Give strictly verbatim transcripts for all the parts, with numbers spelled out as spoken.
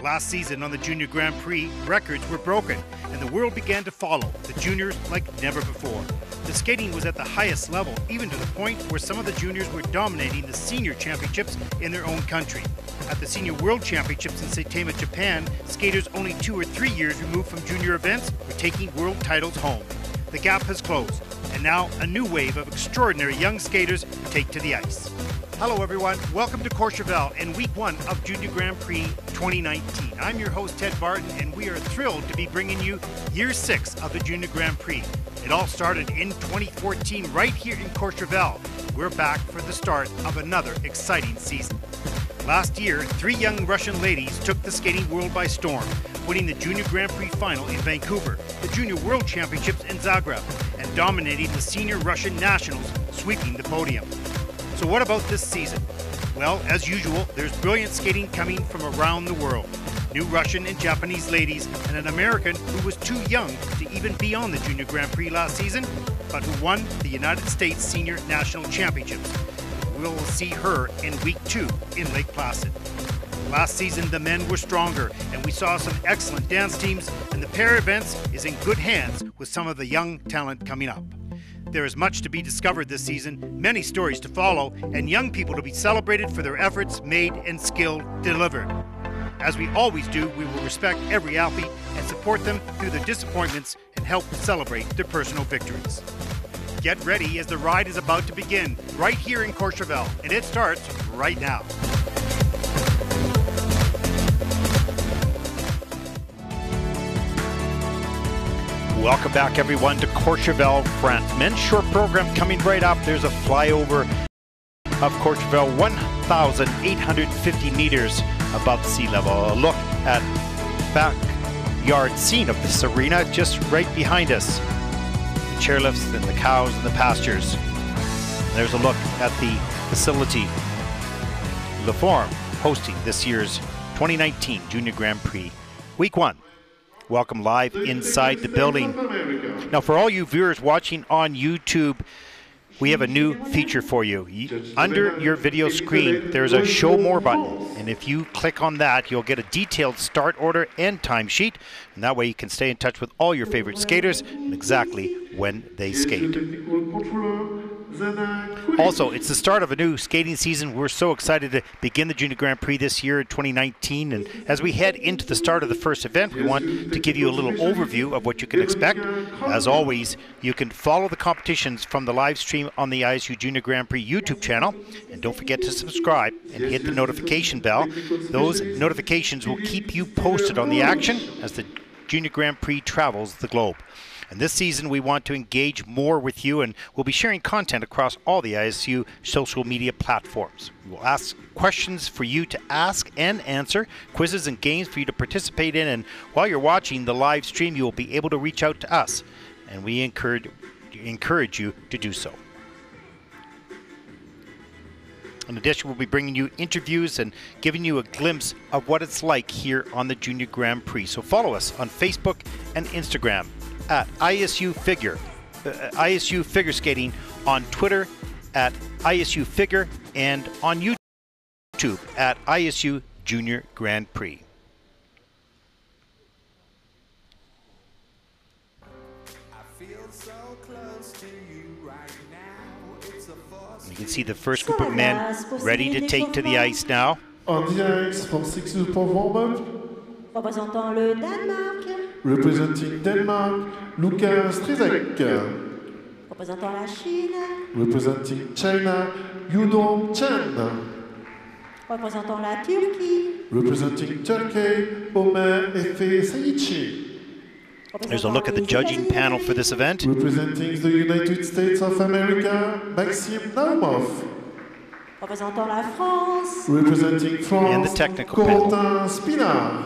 Last season on the Junior Grand Prix, records were broken and the world began to follow the juniors like never before. The skating was at the highest level, even to the point where some of the juniors were dominating the senior championships in their own country. At the Senior World Championships in Saitama, Japan, skaters only two or three years removed from junior events were taking world titles home. The gap has closed, and now a new wave of extraordinary young skaters take to the ice. Hello everyone, welcome to Courchevel and week one of Junior Grand Prix twenty nineteen. I'm your host Ted Barton and we are thrilled to be bringing you year six of the Junior Grand Prix. It all started in twenty fourteen right here in Courchevel. We're back for the start of another exciting season. Last year, three young Russian ladies took the skating world by storm, winning the Junior Grand Prix final in Vancouver, the Junior World Championships in Zagreb, and dominating the Senior Russian Nationals, sweeping the podium. So what about this season? Well, as usual, there's brilliant skating coming from around the world. New Russian and Japanese ladies, and an American who was too young to even be on the Junior Grand Prix last season, but who won the United States Senior National Championships. We'll see her in week two in Lake Placid. Last season, the men were stronger, and we saw some excellent dance teams, and the pair events is in good hands with some of the young talent coming up. There is much to be discovered this season, many stories to follow, and young people to be celebrated for their efforts made and skill delivered. As we always do, we will respect every athlete and support them through their disappointments and help celebrate their personal victories. Get ready as the ride is about to begin right here in Courchevel, and it starts right now. Welcome back everyone to Courchevel, France. Men's short program coming right up. There's a flyover of Courchevel, one thousand eight hundred fifty meters above sea level. A look at backyard scene of this arena just right behind us. The chairlifts and the cows and the pastures. And there's a look at the facility, Le Forum, hosting this year's twenty nineteen Junior Grand Prix Week one. Welcome live inside the building. Now for all you viewers watching on YouTube, we have a new feature for you. Under your video screen, there's a Show More button. And if you click on that, you'll get a detailed start order and timesheet. And that way you can stay in touch with all your favorite skaters and exactly when they skate. Also, it's the start of a new skating season. We're so excited to begin the Junior Grand Prix this year in twenty nineteen. And as we head into the start of the first event, we want to give you a little overview of what you can expect. As always, you can follow the competitions from the live stream on the I S U Junior Grand Prix YouTube channel. And don't forget to subscribe and hit the notification bell. Those notifications will keep you posted on the action as the Junior Grand Prix travels the globe. And this season we want to engage more with you, and we'll be sharing content across all the I S U social media platforms. We will ask questions for you to ask and answer, quizzes and games for you to participate in, and while you're watching the live stream you will be able to reach out to us, and we encourage, encourage you to do so. In addition, we'll be bringing you interviews and giving you a glimpse of what it's like here on the Junior Grand Prix. So follow us on Facebook and Instagram at I S U Figure, uh, I S U Figure Skating, on Twitter at I S U Figure, and on YouTube at I S U Junior Grand Prix. You can see the first group of men ready to take to the ice now. On the ice for six minutes for warm-up. Représentant le Danemark. Representing Denmark, Lukas Strizek. Représentant la Chine. Representing China, Yudong Chen. Représentant la Turquie. Representing Turkey, Omer Efe Saichi. There's a look at the judging panel for this event. Representing the United States of America, Maxime Naumov. Représentant la France. Representing France, and the technical Corentin panel. Spinard.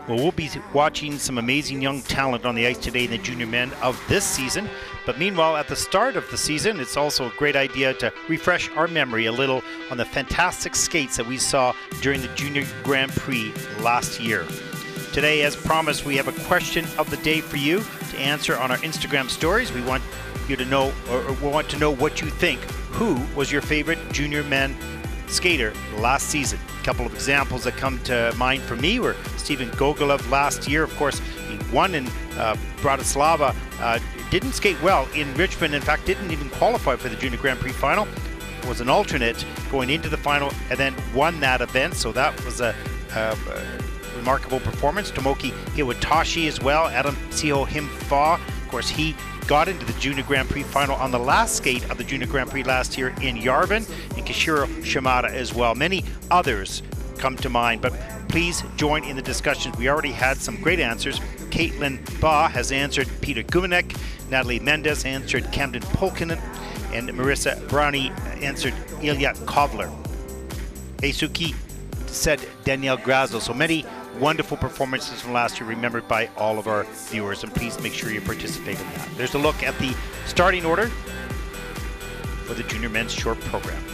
Well, we'll be watching some amazing young talent on the ice today in the junior men of this season. But meanwhile, at the start of the season, it's also a great idea to refresh our memory a little on the fantastic skates that we saw during the Junior Grand Prix last year. Today, as promised, we have a question of the day for you to answer on our Instagram stories. We want you to know, or we want to know what you think. Who was your favorite junior men skater last season? A couple of examples that come to mind for me were Steven Gogolev last year. Of course, he won in uh, Bratislava. Uh, didn't skate well in Richmond. In fact, didn't even qualify for the Junior Grand Prix final. Was an alternate going into the final and then won that event. So that was a, a, a remarkable performance. Tomoki Iwatashi as well. Adam Siho Himfa. Of course, he got into the Junior Grand Prix final on the last skate of the Junior Grand Prix last year in Yarvin, and Kishiro Shimada as well. Many others come to mind, but please join in the discussions. We already had some great answers. Caitlin Ba has answered Peter Gumanek, Natalie Mendez answered Camden Polkinen, and Marissa Brownie answered Ilya Kovler. Eisuki said Danielle Grazo. So many wonderful performances from last year remembered by all of our viewers, and please make sure you participate in that. There's a look at the starting order for the junior men's short program.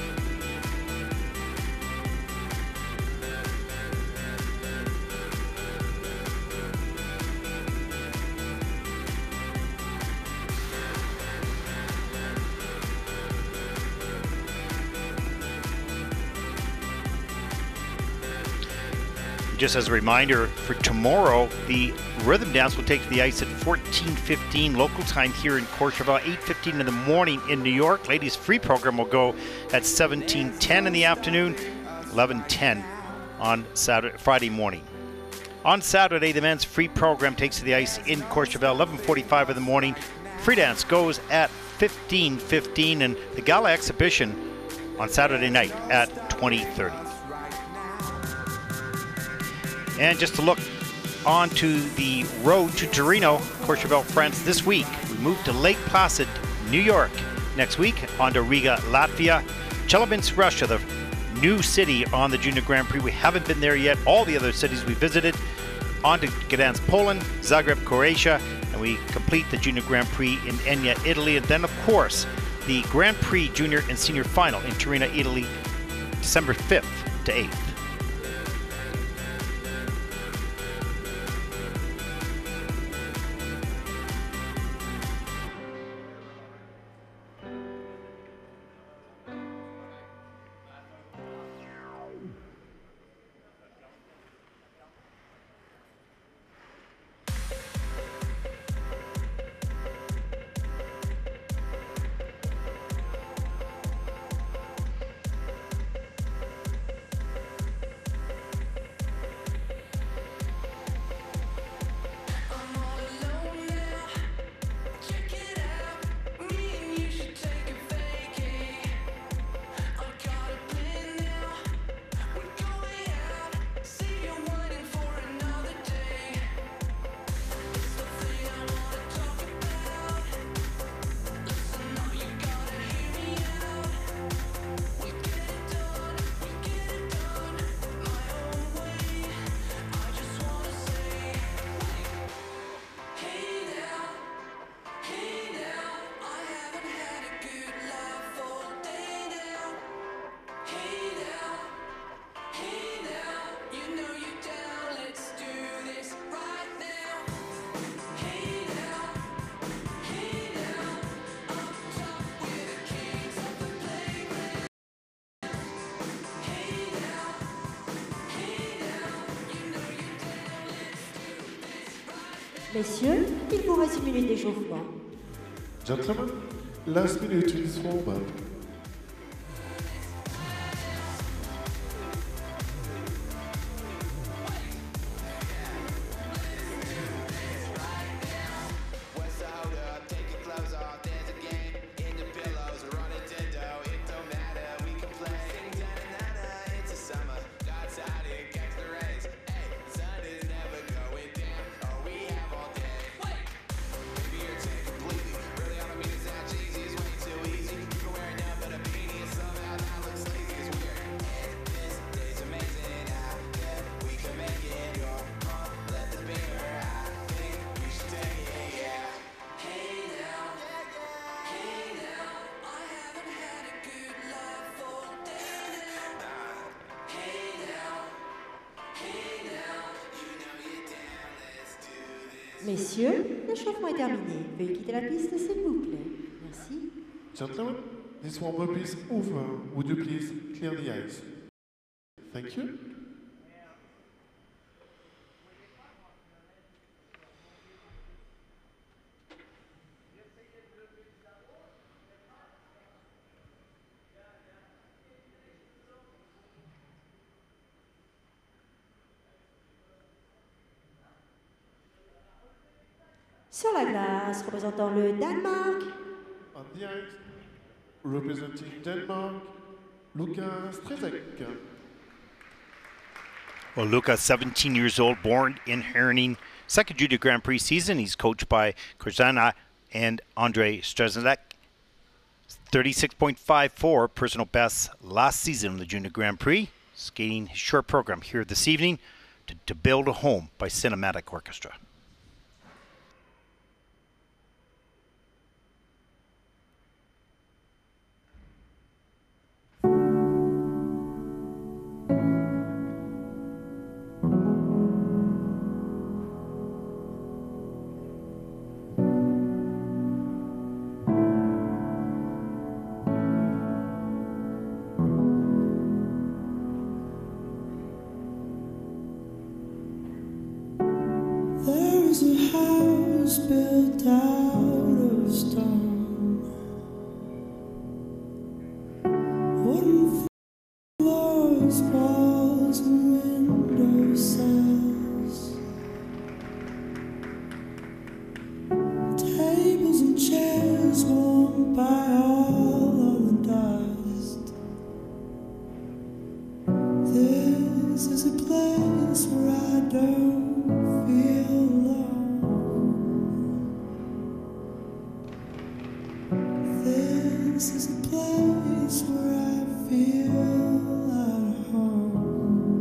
Just as a reminder, for tomorrow, the rhythm dance will take to the ice at fourteen fifteen local time here in Courchevel, eight fifteen in the morning in New York. Ladies' free program will go at seventeen ten in the afternoon, eleven ten on Saturday, Friday morning. On Saturday, the men's free program takes to the ice in Courchevel, eleven forty-five in the morning. Free dance goes at fifteen fifteen, and the gala exhibition on Saturday night at twenty thirty. And just to look on to the road to Torino, Courchevel, France this week. We move to Lake Placid, New York. Next week, on to Riga, Latvia. Chelyabinsk, Russia, the new city on the Junior Grand Prix. We haven't been there yet. All the other cities we visited. On to Gdansk, Poland, Zagreb, Croatia, and we complete the Junior Grand Prix in Enya, Italy. And then, of course, the Grand Prix Junior and Senior Final in Torino, Italy, December fifth to eighth. Messieurs, il vous reste une minute d'échauffement. Gentlemen, last minute in this warm-up. Really, on the mean, is that cheesy? It's way too easy. You can wear it now. Messieurs, l'échauffement est terminé. Veuillez quitter la piste, s'il vous plaît. Merci. Gentlemen, this warm-up is over. Would you please clear the ice? Thank you. Sur la glace, représentant le Danemark. On the ice, representing Denmark, Luca Strezek. Well, Luca, seventeen years old, born in Herning. Second Junior Grand Prix season. He's coached by Korzana and Andre Strzelecki. thirty-six point five four personal best last season in the Junior Grand Prix. Skating his short program here this evening to, to Build a Home by Cinematic Orchestra. There's a house built out of stone, wooden floors, walls, and window sills, tables and chairs warmed by all of the dust. This is a place where I don't feel alone. This is a place where I feel at home.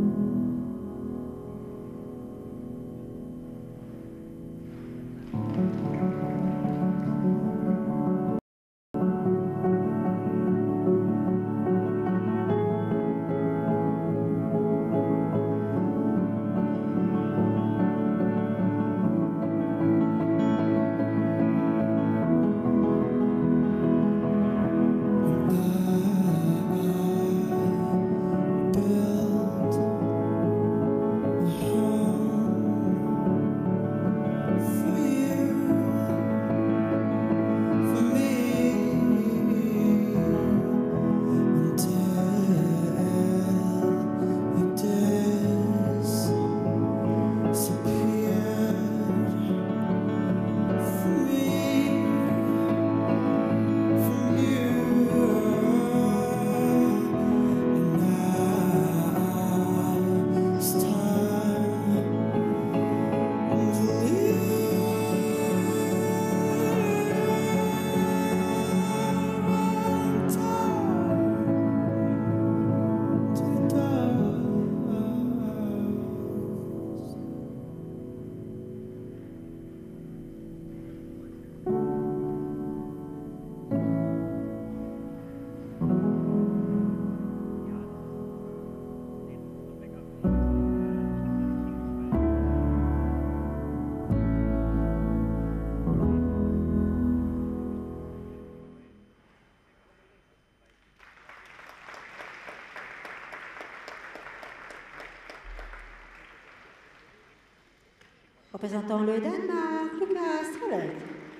Représentant le Danemark, Luca Strzelecki.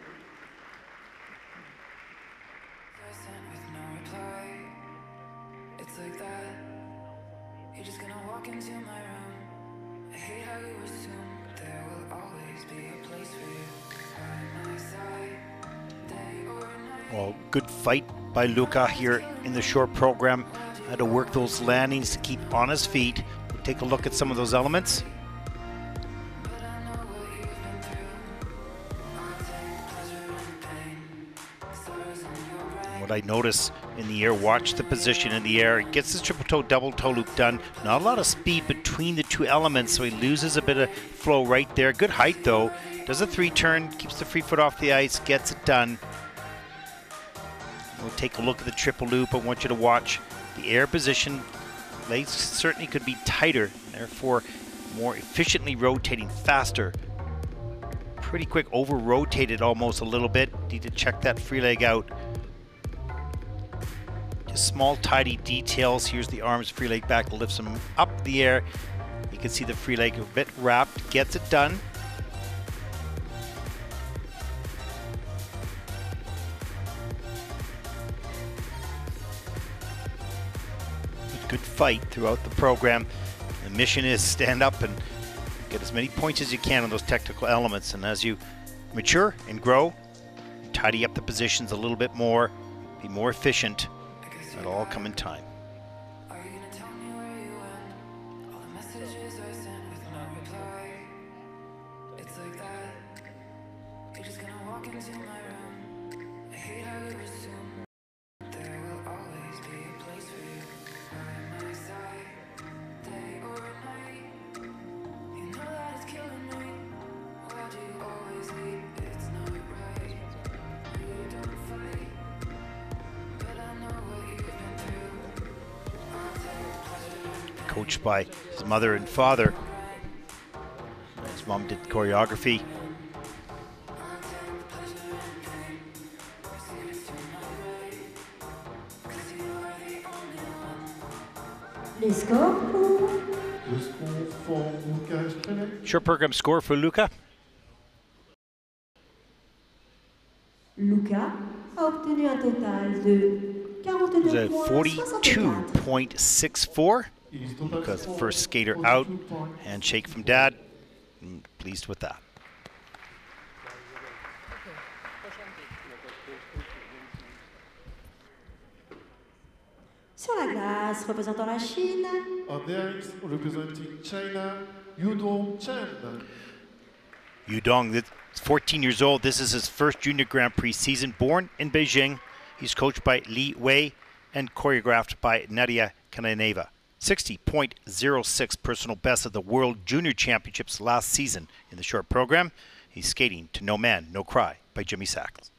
With no reply, it's like that. You're just gonna walk into my room. I hate how you assume there will always be a place for you by my side, day or night. Well, good fight by Luca here in the short program. Had to work those landings to keep on his feet. We'll take a look at some of those elements. What I notice in the air, watch the position in the air. It gets the triple toe, double toe loop done. Not a lot of speed between the two elements, so he loses a bit of flow right there. Good height though. Does a three turn, keeps the free foot off the ice, gets it done. We'll take a look at the triple loop. I want you to watch the air position. Legs certainly could be tighter, therefore more efficiently rotating faster. pretty quick, over-rotated almost a little bit. Need to check that free leg out. Just small, tidy details. Here's the arms, free leg back, lifts them up the air. You can see the free leg a bit wrapped, gets it done. Good fight throughout the program. The mission is stand up and get as many points as you can on those technical elements. And as you mature and grow, tidy up the positions a little bit more, be more efficient. That'll all come in time. Are you gonna tell me where you went? All the messages I sent with no reply. It's like that. You're just gonna walk into my room. I hate how you assume there will always be a place for you by my side, day or night. You know that it's killing me. Why do you always leave? It's not right. You don't fight, but I know what you've been through. I'll take pleasure. Coached by his mother and father. His mom did choreography. Les scores pour Le score for Luca Strelec. Short program score for Luca. Luca a obtenu un total de It was a quarante-deux points forty-two soixante-quatre. point six four. His total Luca's score, first skater out. forty-two points. Handshake from dad. I'm pleased with that. Sur la glace, représentant la Chine, On the ice, representing China, Yudong Chen. Yudong, that's fourteen years old. This is his first Junior Grand Prix season. Born in Beijing, he's coached by Li Wei and choreographed by Nadia Kananeva. sixty point oh six personal best of the World Junior Championships last season in the short program. He's skating to No Man, No Cry by Jimmy Sachs.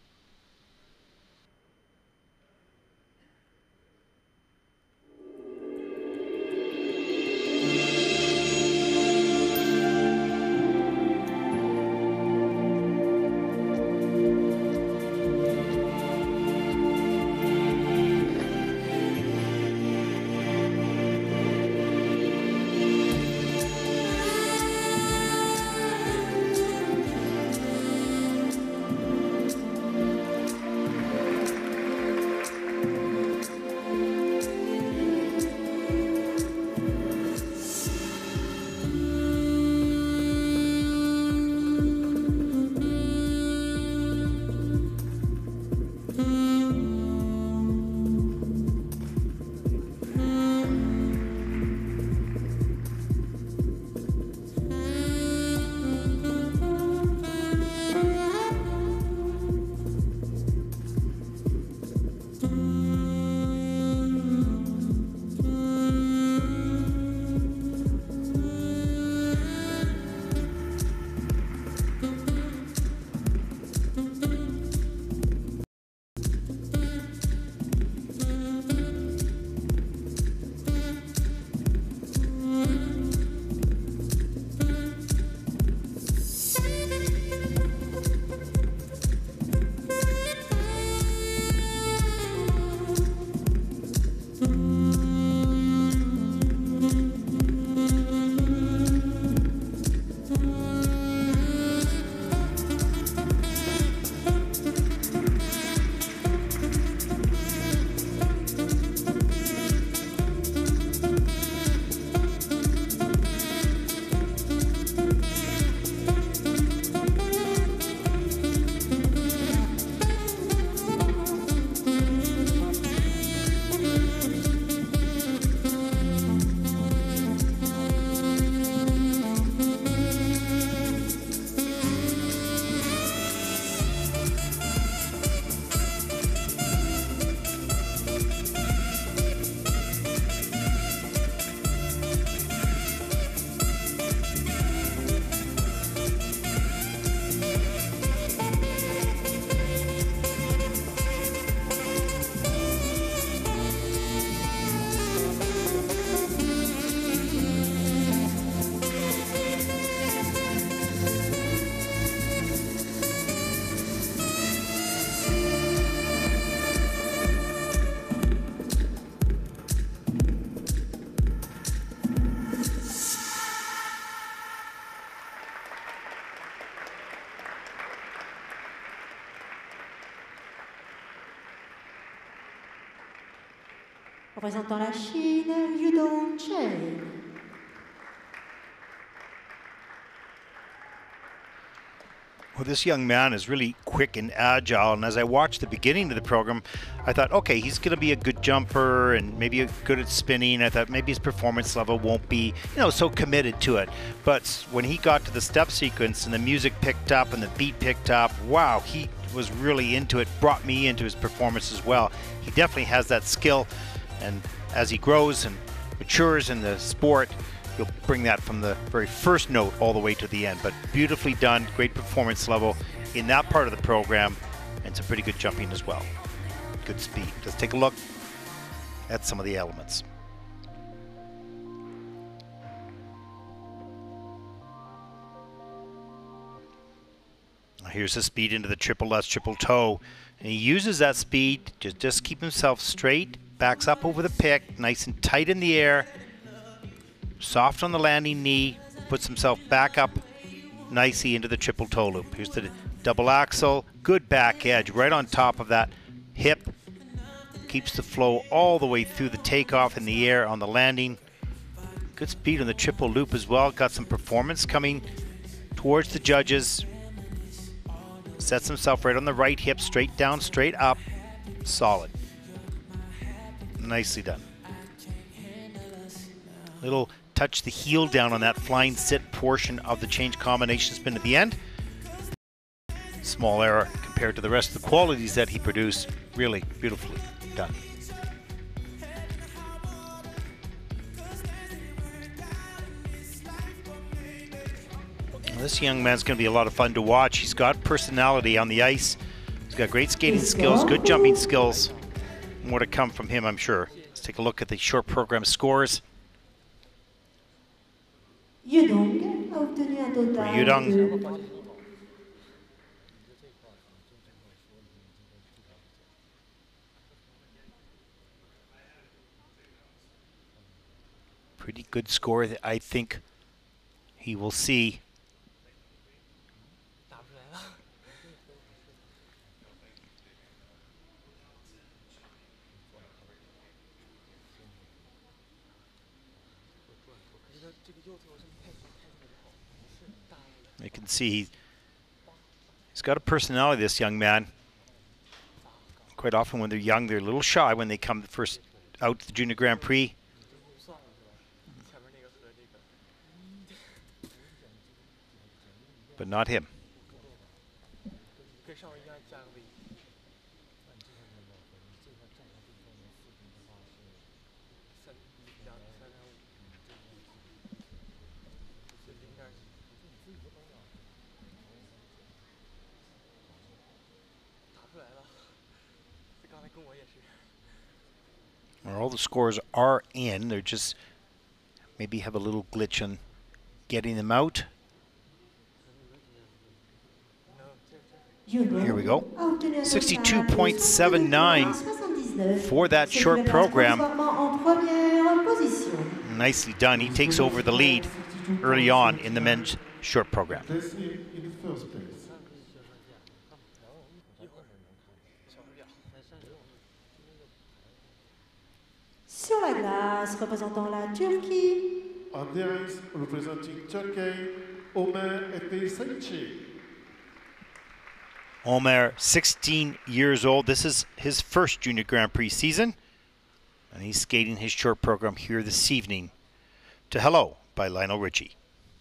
Représentant la Chine, Yudong Chen. Well, this young man is really quick and agile, and as I watched the beginning of the program, I thought, okay, he's going to be a good jumper and maybe good at spinning. I thought maybe his performance level won't be, you know, so committed to it. But when he got to the step sequence and the music picked up and the beat picked up, wow, he was really into it, brought me into his performance as well. He definitely has that skill, and as he grows and matures in the sport, you'll bring that from the very first note all the way to the end. But beautifully done, great performance level in that part of the program, and some pretty good jumping as well. Good speed. Let's take a look at some of the elements. Now here's the speed into the triple S triple toe, and he uses that speed to just keep himself straight, backs up over the pick, nice and tight in the air, soft on the landing knee, puts himself back up nicely into the triple toe loop. Here's the double axel, good back edge right on top of that hip. Keeps the flow all the way through the takeoff in the air on the landing. Good speed on the triple loop as well. Got some performance coming towards the judges. Sets himself right on the right hip, straight down, straight up. Solid. Nicely done. Little touch the heel down on that flying sit portion of the change combination spin at the end. Small error compared to the rest of the qualities that he produced. Really beautifully done. Well, this young man's going to be a lot of fun to watch. He's got personality on the ice. He's got great skating skills, good jumping skills. More to come from him, I'm sure. Let's take a look at the short program scores. Yudong a obtenu un total Yudong. de Pretty good score that I think he will see. You can see he's got a personality, this young man. Quite often when they're young, they're a little shy when they come first out to the Junior Grand Prix. But not him. Well, all the scores are in. They're just maybe have a little glitch on getting them out. Here we go. sixty-two point seven nine for that short program. Nicely done. He takes over the lead early on in the men's short program. In first place. Sur la glace, représentant la Turquie. On the ice, representing Turkey, Omer Efesaici. Omer, sixteen years old. This is his first Junior Grand Prix season, and he's skating his short program here this evening to Hello by Lionel Richie.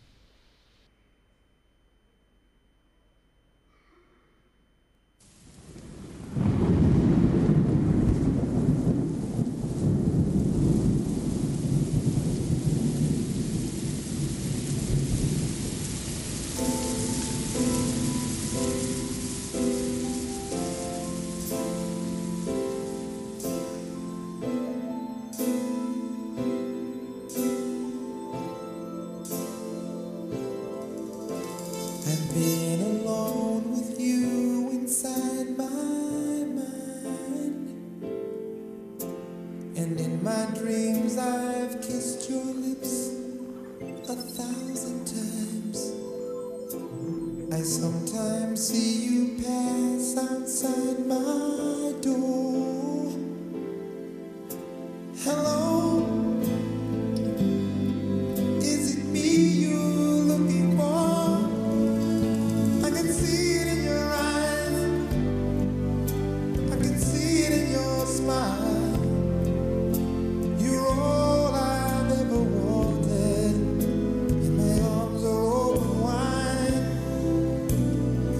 I've been alone with you inside my mind, and in my dreams I've kissed your lips a thousand times. I sometimes see you pass outside my door. How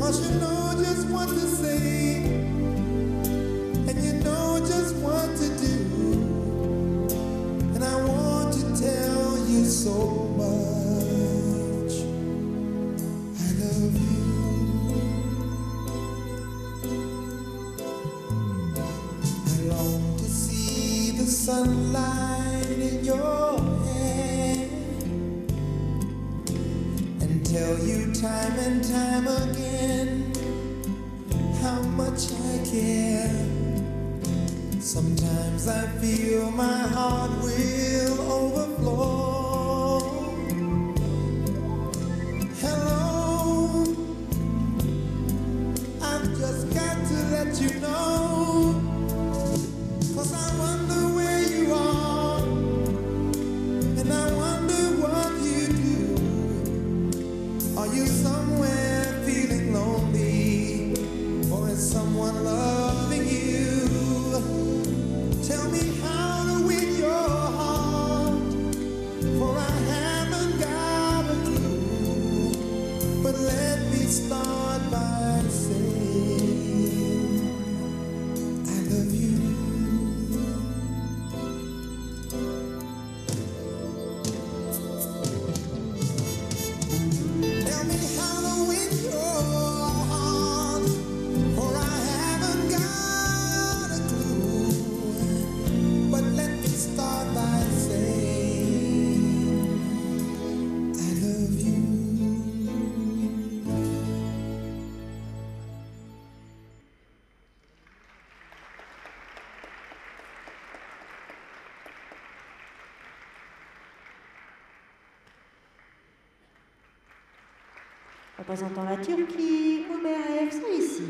'cause you know just what to say, and you know just what to do, and I want to tell you so much. I love you. I long to see the sunlight in your hair and tell you time and time again how much I care. Sometimes I feel my heart will overflow. Hello, I've just got to let you know, 'cause I wonder where you are, and I wonder what you do. Are you somewhere feeling lonely, or is someone loving you? Tell me how to win your heart, for I haven't got a clue. But let me start by saying I love you. Tell me how to win your heart, for I haven't got a clue. But let me start by saying I love you. Représentant la Turquie, Omer Saïsi.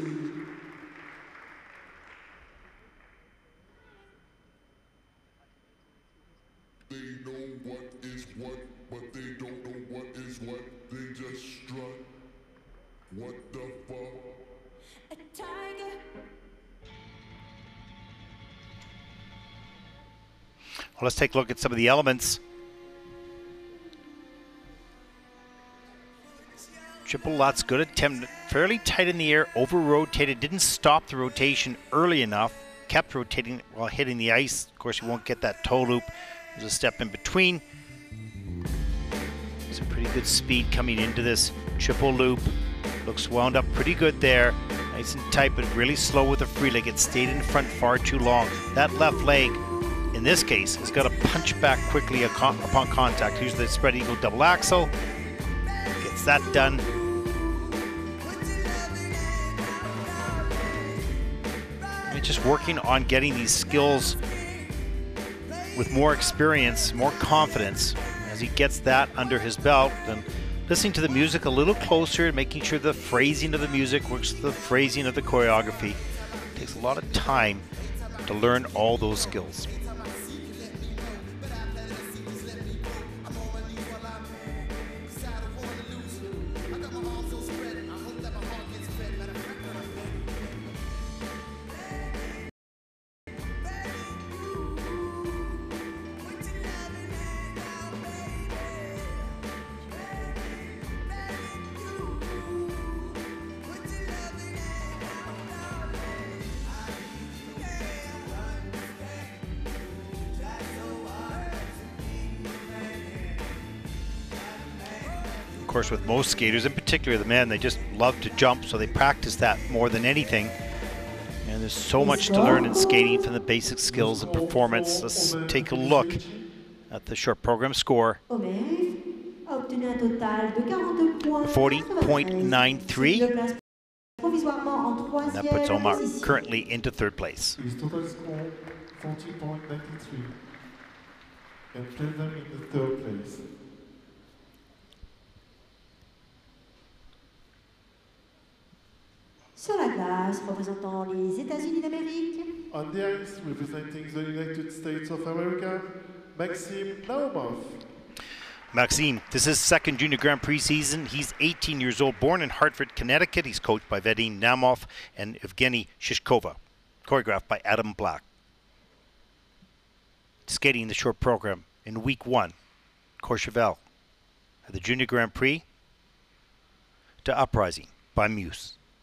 They know what is what, but they don't know what is what. They just strut. What the fuck? A tiger. Well, let's take a look at some of the elements. Triple Lutz, good attempt, fairly tight in the air, over-rotated, didn't stop the rotation early enough, kept rotating while hitting the ice. Of course, you won't get that toe loop. There's a step in between. Some pretty good speed coming into this triple loop. Looks wound up pretty good there. Nice and tight, but really slow with the free leg. It stayed in front far too long. That left leg, in this case, has got to punch back quickly upon contact. Here's the spread eagle double axel. Gets that done. Just working on getting these skills with more experience, more confidence as he gets that under his belt, and listening to the music a little closer, making sure the phrasing of the music works with the phrasing of the choreography. It takes a lot of time to learn all those skills. Of course, with most skaters, in particular the men, they just love to jump, so they practice that more than anything. And there's so much to learn in skating, from the basic skills and performance. Let's take a look at the short program score. Omer a obtenu un total de quarante-deux points. forty point nine three. Provisoirement en That puts troisième Omar position. currently into third place. His total score forty point nine three and placed them in the third place. Sur la glace, représentant les États-Unis d'Amérique, On the ice, representing the United States of America, Maxim Naumov. Maxime, this is his second Junior Grand Prix season. He's eighteen years old, born in Hartford, Connecticut. He's coached by Vadim Naumov and Evgeny Shishkova, choreographed by Adam Black. Skating the short program in week one, Courchevel, at the Junior Grand Prix, to Uprising by Muse.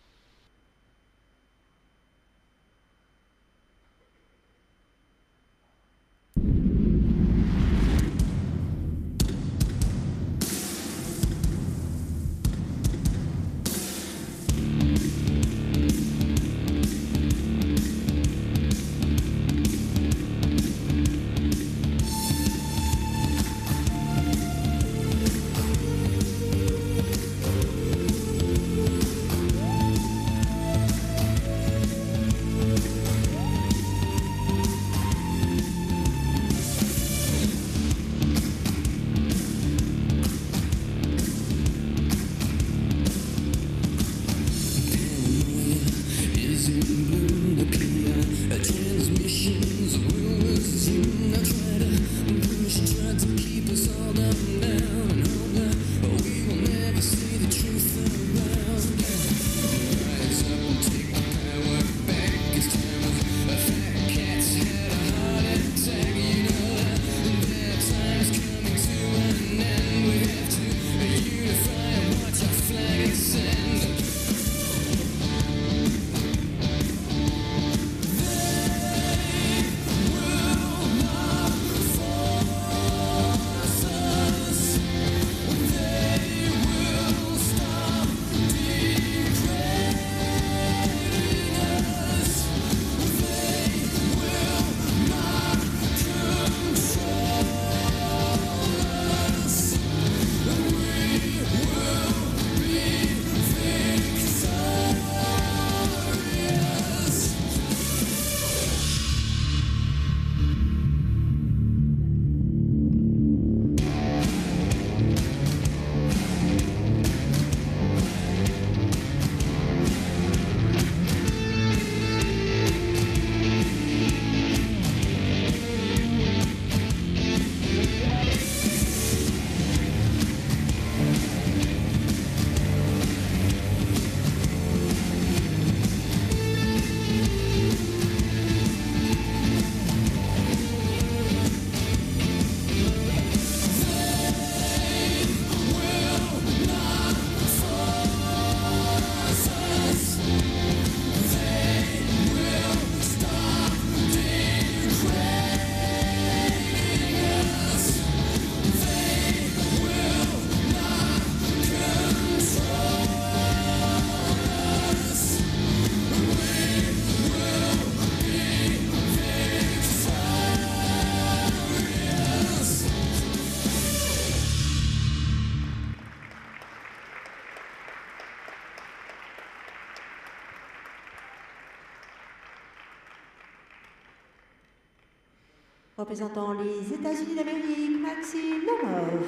Représentant les États-Unis d'Amérique, Maxime Lomov.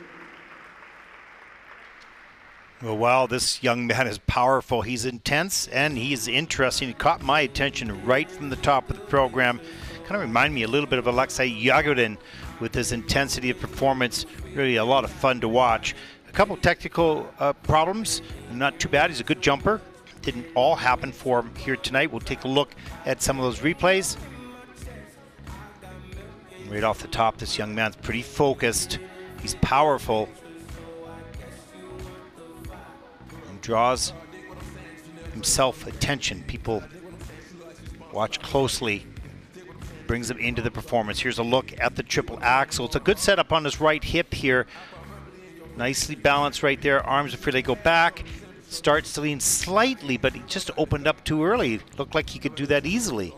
Well, wow, this young man is powerful. He's intense and he's interesting. He caught my attention right from the top of the program. Kind of remind me a little bit of Alexei Yagodin with his intensity of performance. Really a lot of fun to watch. A couple technical uh, problems, not too bad. He's a good jumper. Didn't all happen for him here tonight. We'll take a look at some of those replays. Right off the top, this young man's pretty focused. He's powerful. Draws himself attention. People watch closely. Brings him into the performance. Here's a look at the triple axel. It's a good setup on his right hip here. Nicely balanced right there. Arms before they go back. Starts to lean slightly, but he just opened up too early. Looked like he could do that easily.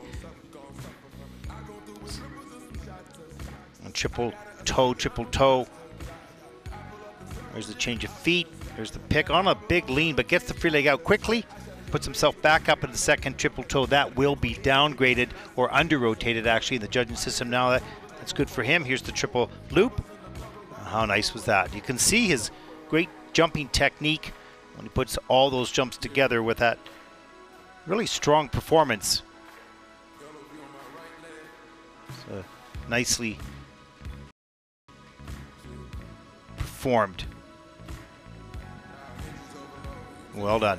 And triple toe, triple toe. There's the change of feet. There's the pick on a big lean, but gets the free leg out quickly. Puts himself back up in the second triple toe. That will be downgraded or under-rotated, actually, in the judging system now. That, that's good for him. Here's the triple loop. How nice was that? You can see his great jumping technique when he puts all those jumps together with that really strong performance. So nicely performed. Well done.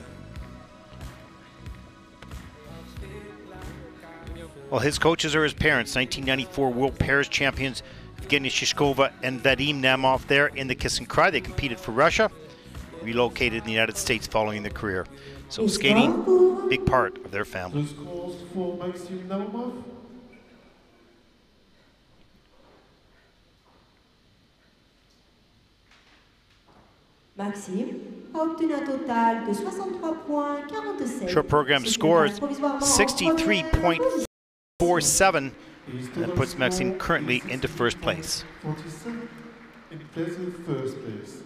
Well, his coaches are his parents, nineteen ninety-four World Pairs champions Evgenia Shishkova and Vadim Nemov there in the Kiss and Cry. They competed for Russia, relocated in the United States following their career. So skating, big part of their family. The scores for Maxime Naumov. Maxime a obtenu un total de soixante-trois points quarante-sept. Short program scores sixty-three point four seven. That puts Maxime currently into first place. forty-seven in place in first place.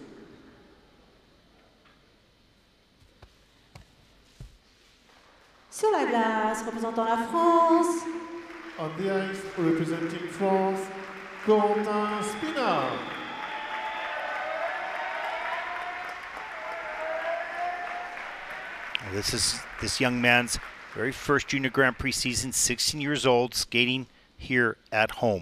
Sur la glace, représentant la France, On the ice, representing France, Corentin Spinard. This is this young man's very first Junior Grand Prix season, sixteen years old, skating here at home.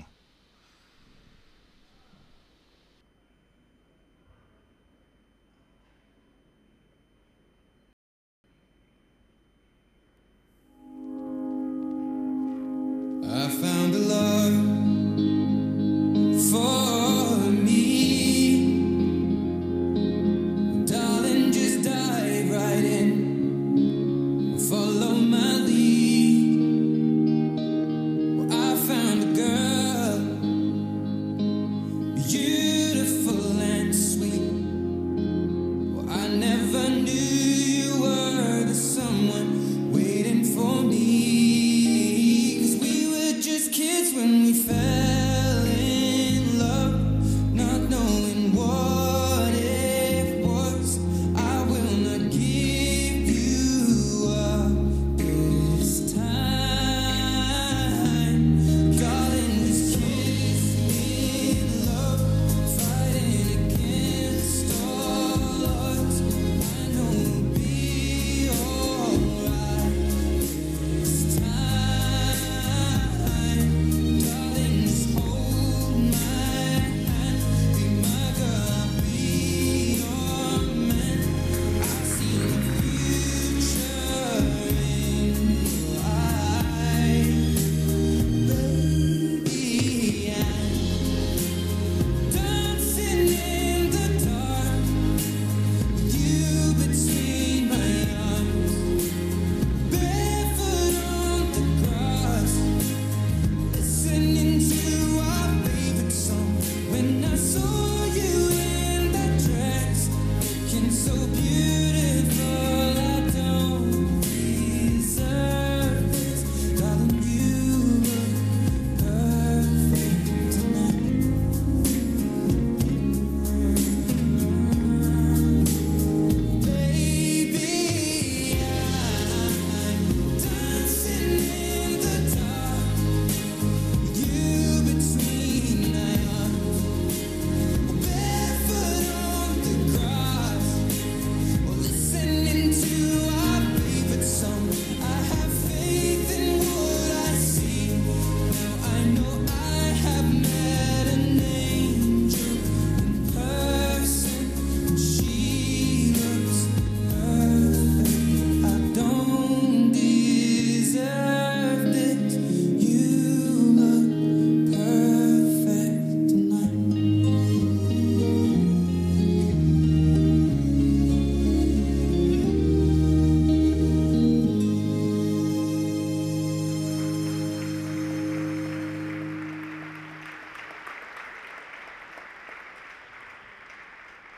I found a love for me. Darling, just dive right in. Follow my lead. Well, I found a girl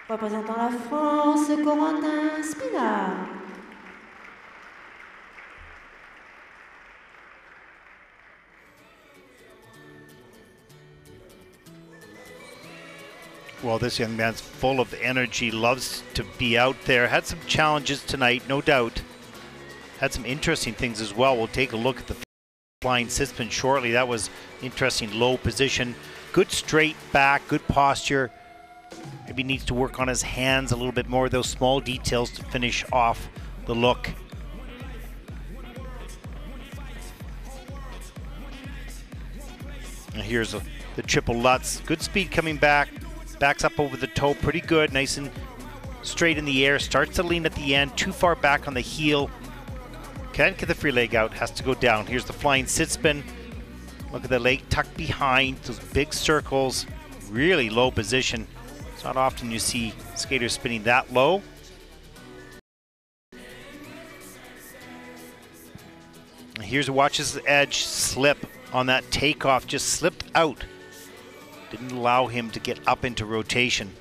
Représentant la France, Corentin Spinard. Well, this young man's full of energy, loves to be out there. Had some challenges tonight, no doubt. Had some interesting things as well. We'll take a look at the flying Sitzman shortly. That was interesting, low position. Good straight back, good posture. Maybe needs to work on his hands a little bit more, those small details to finish off the look. And here's a, the triple Lutz. Good speed coming back. Backs up over the toe, pretty good, nice and straight in the air. Starts to lean at the end, too far back on the heel. Can't get the free leg out, has to go down. Here's the flying sit spin. Look at the leg tucked behind, those big circles, really low position. It's not often you see skaters spinning that low. And here's a watches edge slip on that takeoff, just slipped out. Didn't allow him to get up into rotation.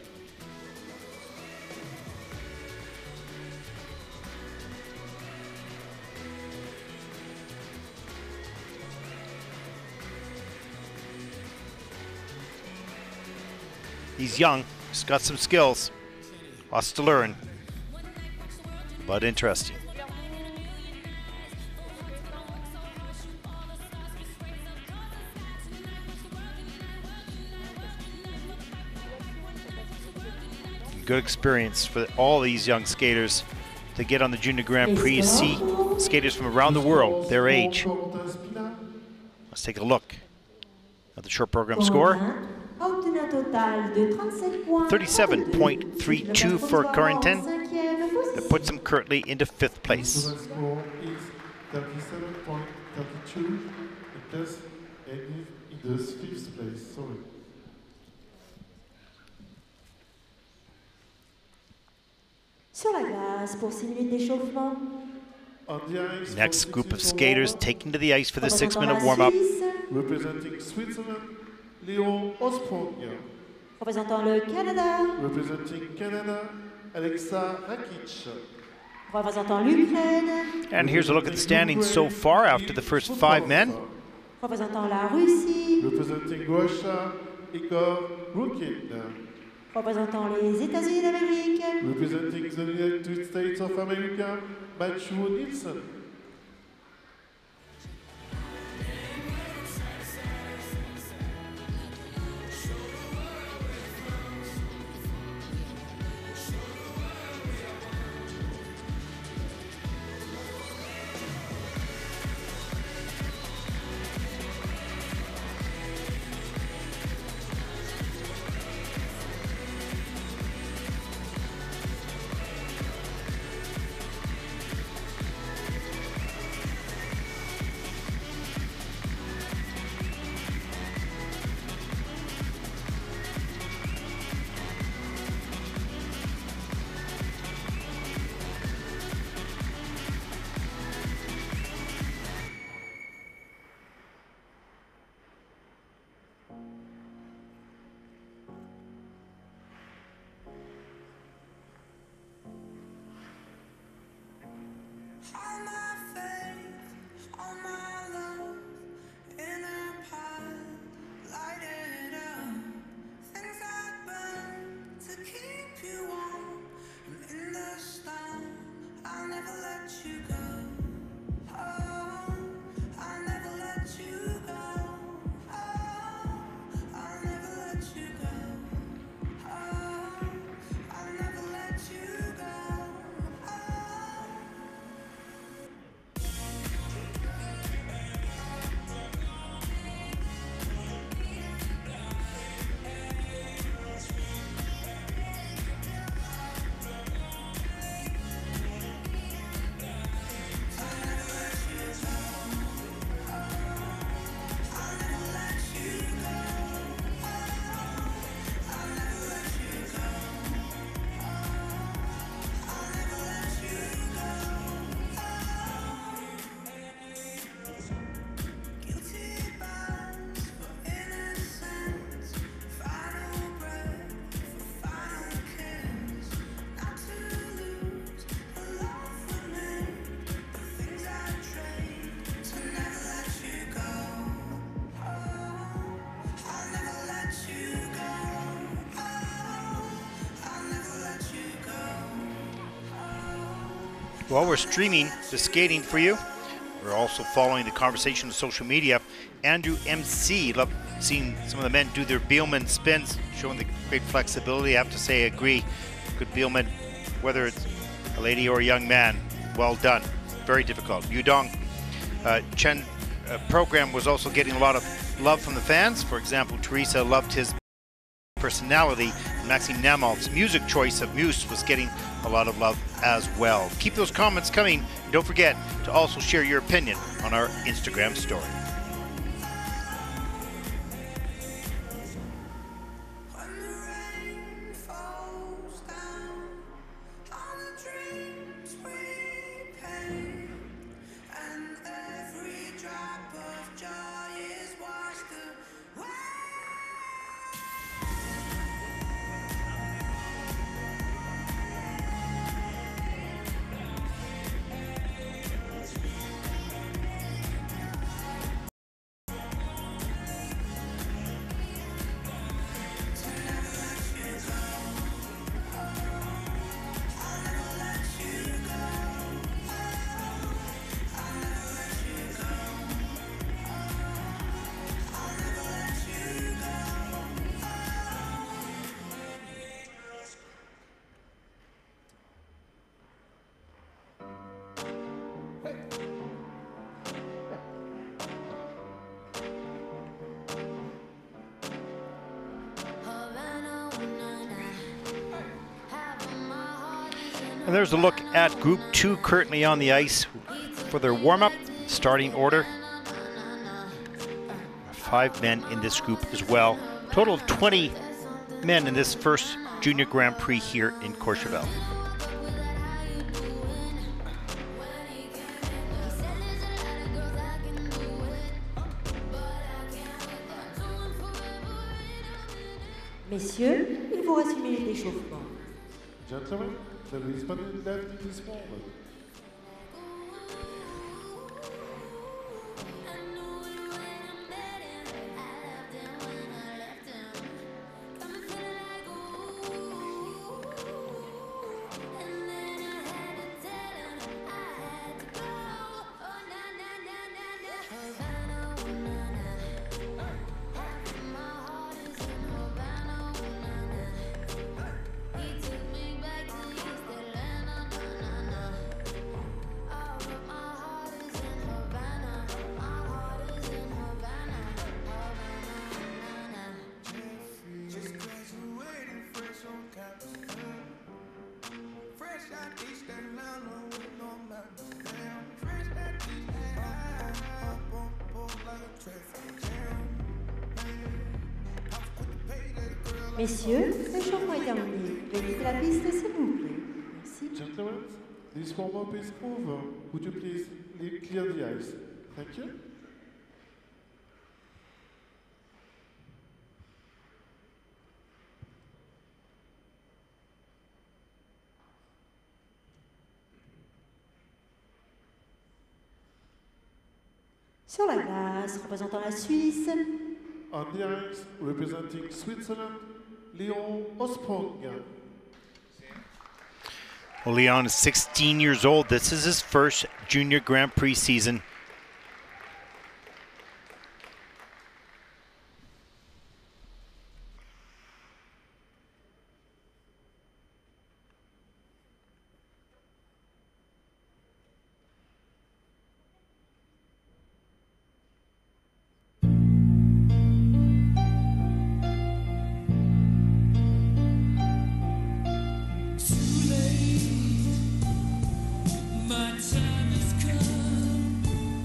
He's young, he's got some skills, lots to learn, but interesting. Good experience for all these young skaters to get on the Junior Grand Prix, see skaters from around the world, their age. Let's take a look at the short program score. thirty-seven point three two for Corentin. That puts him currently into fifth place. The score is thirty-seven point three two, plus and in the fifth place. Sorry. Sur la glace pour six minutes d'échauffement. Next group of skaters taking to the ice for the six-minute warm-up. Representing Switzerland, Léon Osprogna. Représentant le Canada. Representing Canada, Alexa Rakic. Représentant l'Ukraine. And here's a look at the standings so far after the first five men. Représentant la Russie. Representing Russia, Igor Rukin. Représentant les États-Unis d'Amérique. Representing the United States of America, Matthew Nielsen. Well, we're streaming the skating for you. We're also following the conversation on social media. Andrew M C, love seeing some of the men do their Biellmann spins, showing the great flexibility. I have to say, I agree. Good Biellmann, whether it's a lady or a young man, well done. Very difficult. Yudong uh, Chen uh, program was also getting a lot of love from the fans. For example, Teresa loved his personality. Maxim Namov's music choice of Muse was getting a lot of love as well. Keep those comments coming. And don't forget to also share your opinion on our Instagram story. And there's a look at Group two currently on the ice for their warm-up starting order. Five men in this group as well. Total of twenty men in this first Junior Grand Prix here in Courchevel. Messieurs, il vous reste une minute d'échauffement. Gentlemen, there is one left in this moment. Messieurs, l'échauffement est terminé. Veuillez quitter la piste, s'il vous plaît. Merci. Gentlemen, this warm-up is over. Would you please leave- clear the ice? Thank you. Sur la glace, représentant la Suisse, On the ice, representing Switzerland, Leon Osprong. Well, Leon is sixteen years old. This is his first Junior Grand Prix season. My time has come.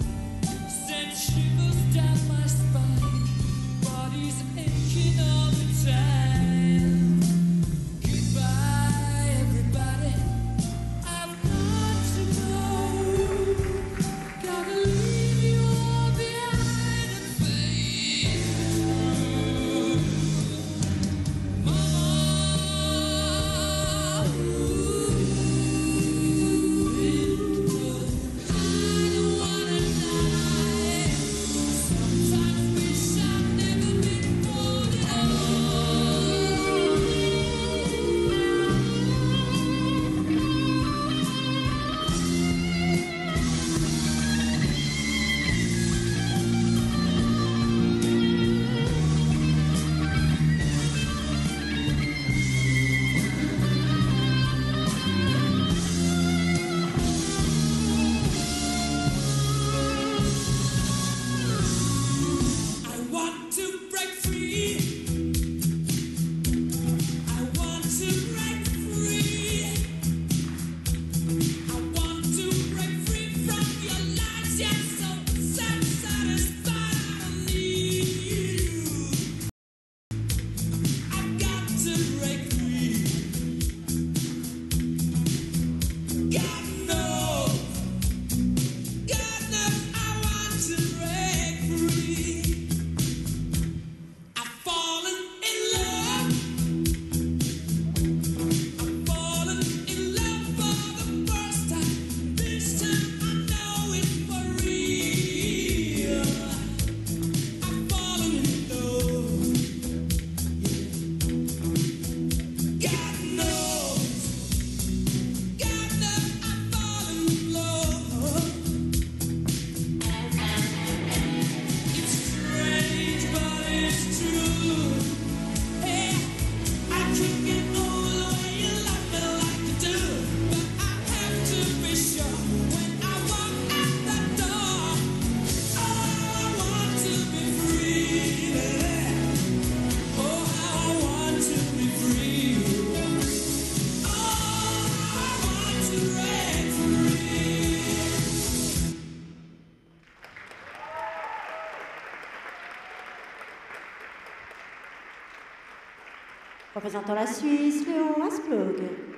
Représentant la Suisse, Léon Asplog.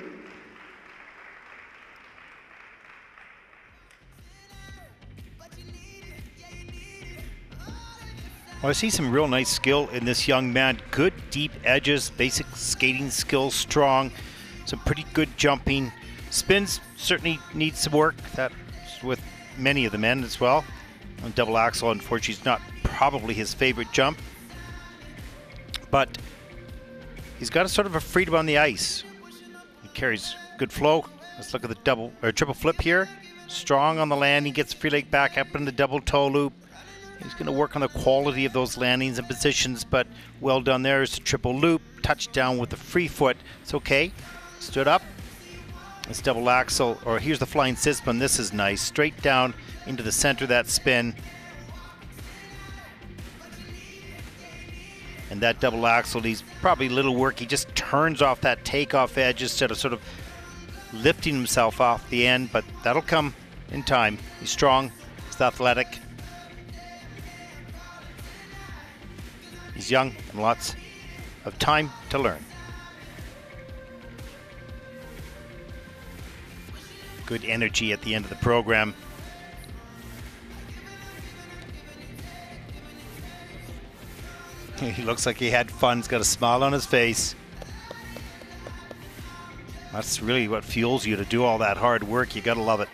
Well, I see some real nice skill in this young man. Good deep edges, basic skating skills, strong, some pretty good jumping. Spins certainly needs some work. That's with many of the men as well. On double axel, unfortunately, is not probably his favorite jump. But he's got a sort of a freedom on the ice. He carries good flow. Let's look at the double or triple flip here. Strong on the landing, gets free leg back up in the double toe loop. He's going to work on the quality of those landings and positions, but well done there. It's a triple loop, touchdown with the free foot. It's okay. Stood up. It's double axel, or here's the flying Sisman. This is nice. Straight down into the center of that spin. And that double axel needs probably a little work. He just turns off that takeoff edge instead of sort of lifting himself off the end, but that'll come in time. He's strong. He's athletic. He's young and lots of time to learn. Good energy at the end of the program. He looks like he had fun. He's got a smile on his face. That's really what fuels you to do all that hard work. You gotta love it.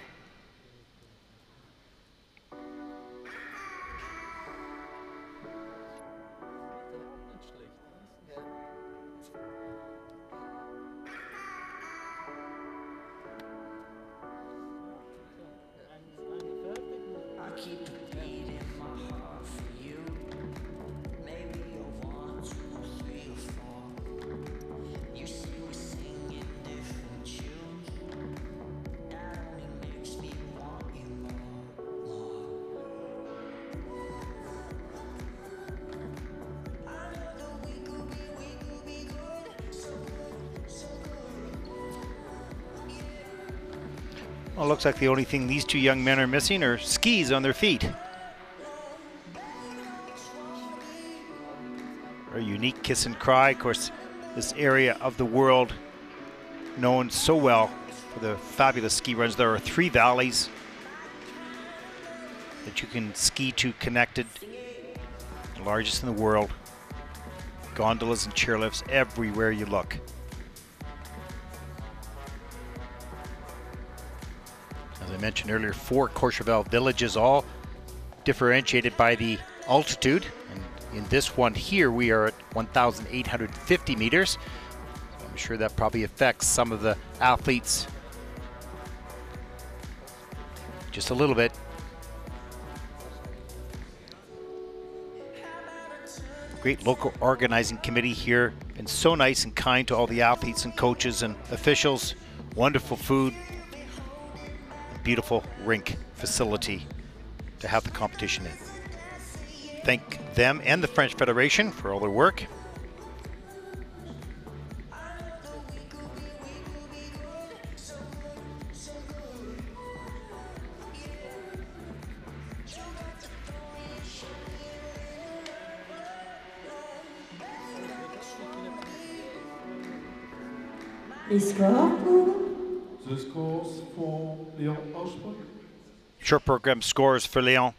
Well, looks like the only thing these two young men are missing are skis on their feet. Very unique kiss and cry. Of course, this area of the world known so well for the fabulous ski runs. There are three valleys that you can ski to connected, the largest in the world. Gondolas and chairlifts everywhere you look. As I mentioned earlier, four Courchevel villages, all differentiated by the altitude. And in this one here, we are at one thousand eight hundred fifty meters. So I'm sure that probably affects some of the athletes just a little bit. Great local organizing committee here. Been so nice and kind to all the athletes and coaches and officials. Wonderful food. Beautiful rink facility to have the competition in. Thank them and the French Federation for all their work. Les scores pour The scores for Léon Asplog. Short program scores for Léon.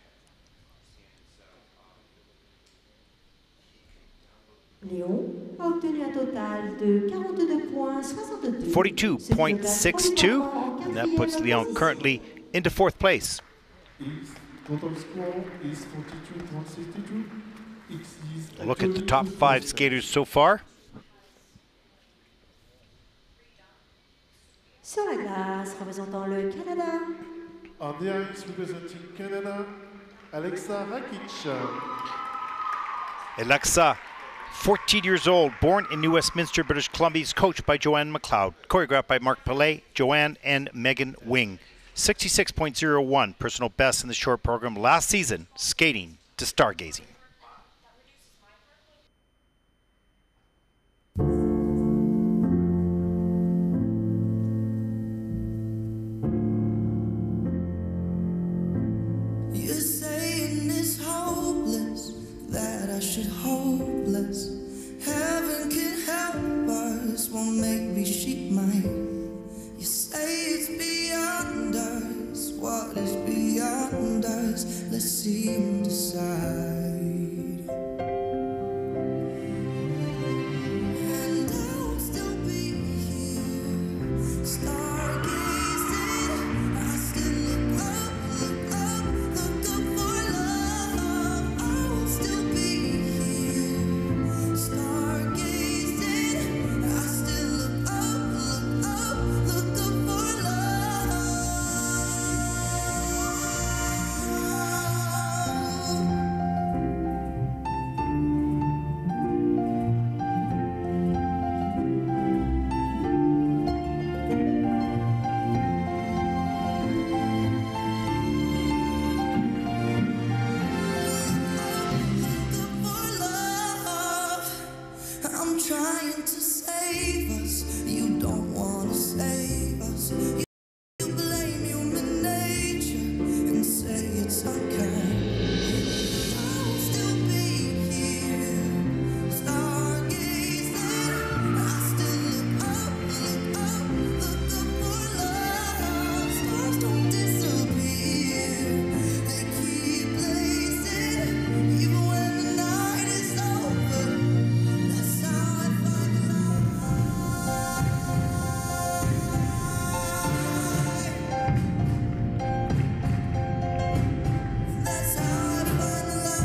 Léon a obtenu un total de quarante-deux virgule soixante-deux. forty-two point six two, and that puts Léon currently into fourth place. His total score is forty-two point six two. We'll look at the top five skaters so far. Sur la glace, représentant le Canada. On the ice representing Canada, Alexa Rakic. Alexa, fourteen years old, born in New Westminster, British Columbia, is coached by Joanne McLeod, choreographed by Mark Pillay, Joanne and Megan Wing. sixty-six point zero one personal best in the short program last season, skating to stargazing. You're saying it's hopeless, that I should hopeless. Heaven can help won't make me sheep mine. You say it's beyond us. What is beyond us? Let's see him decide. And I'll still be here, stargazing. I still look up, look up, look up for love. I'll still be here, stargazing. I still look up, look up, look up for love. I'm trying to save us. You don't wanna save us. You blame human nature and say it's unkind. I'll still be here, stargazing. I still look up, look up, look up for love. Stars don't disappear, they keep blazing, even when the night is over. That's how I find love. That's how I find love.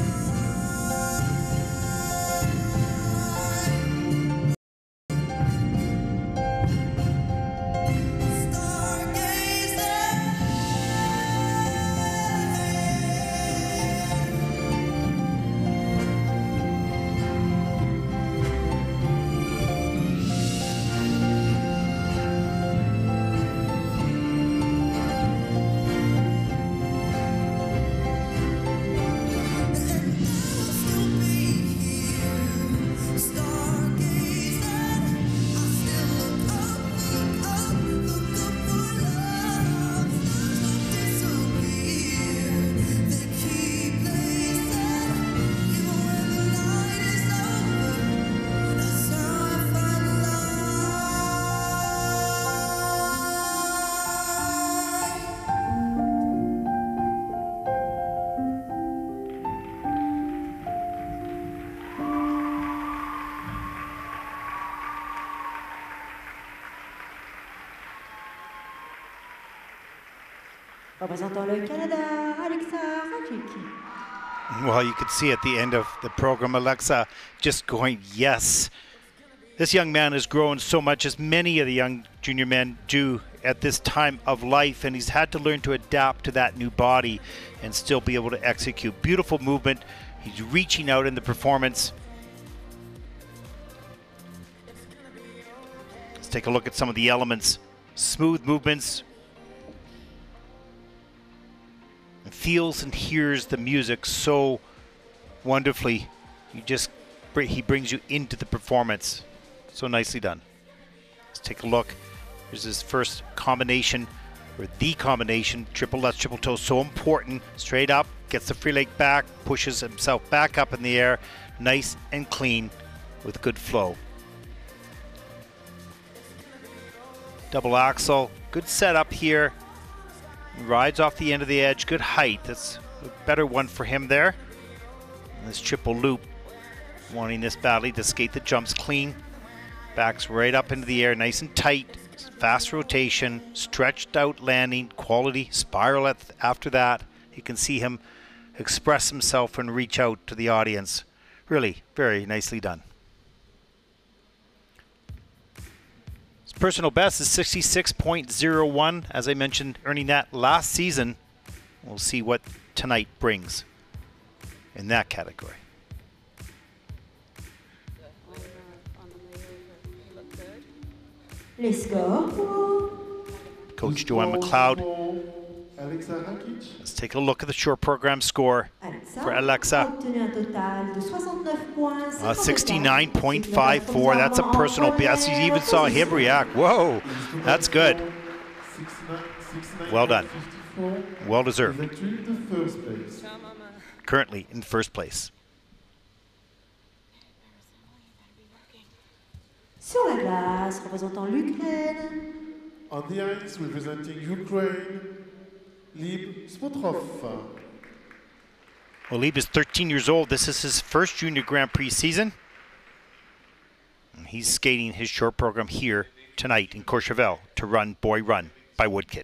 Représentant le Canada, Alexa Rajic. Well, you could see at the end of the program, Alexa just going, yes. This young man has grown so much, as many of the young junior men do at this time of life, and he's had to learn to adapt to that new body and still be able to execute. Beautiful movement. He's reaching out in the performance. Let's take a look at some of the elements. Smooth movements. And feels and hears the music so wonderfully. You just, he brings you into the performance. So nicely done. Let's take a look. Here's his first combination, or the combination, triple lutz, triple toe, so important. Straight up, gets the free leg back, pushes himself back up in the air, nice and clean with good flow. Double axel, good setup here. Rides off the end of the edge, good height. That's a better one for him there. And this triple loop, wanting this badly to skate the jumps clean. Backs right up into the air, nice and tight. Fast rotation, stretched out landing, quality spiral at after that. You can see him express himself and reach out to the audience. Really, very nicely done. His personal best is sixty-six point oh one, as I mentioned, earning that last season. We'll see what tonight brings in that category. Les scores pour Coach Joanne McLeod. Alexa Rakic. Let's take a look at the short program score Alexa, for Alexa. obtenu un total de soixante-neuf points Uh, sixty-nine point five four. That's a personal best. You even saw him react. Whoa, that's good. Well done. Well deserved. Actually the first place. Currently in first place. Sur la glace, représentant l'Ukraine, On the ice, representing Ukraine, Lib Spotrov. Well, Lieb is thirteen years old. This is his first Junior Grand Prix season. And he's skating his short program here tonight in Courchevel to run Boy Run by Woodkid.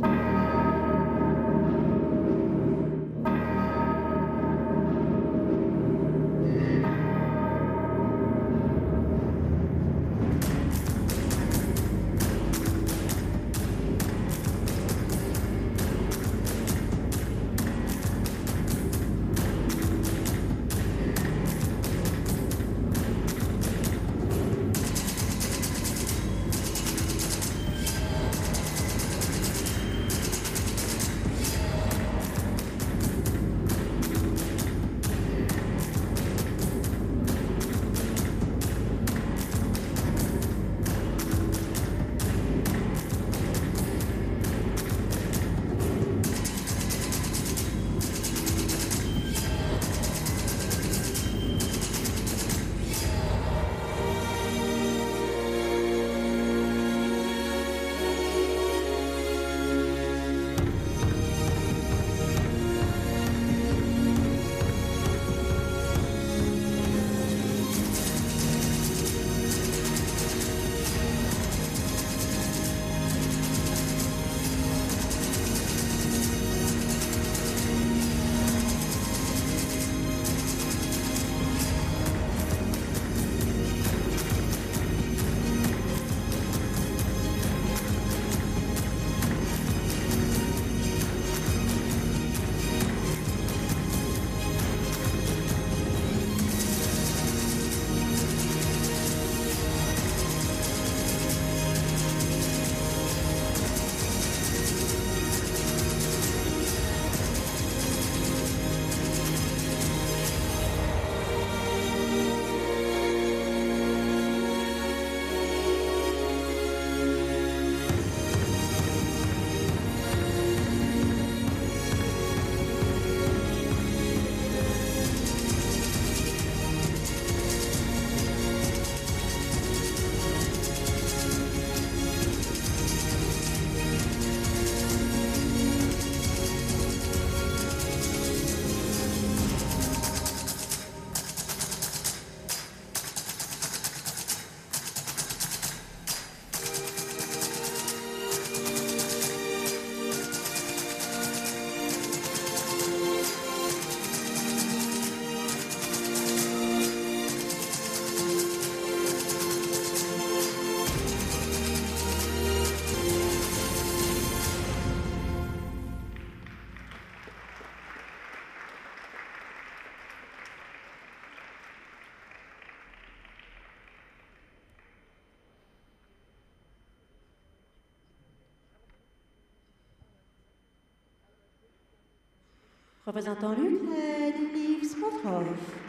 représentant l'Ukraine, Lib Spotrov.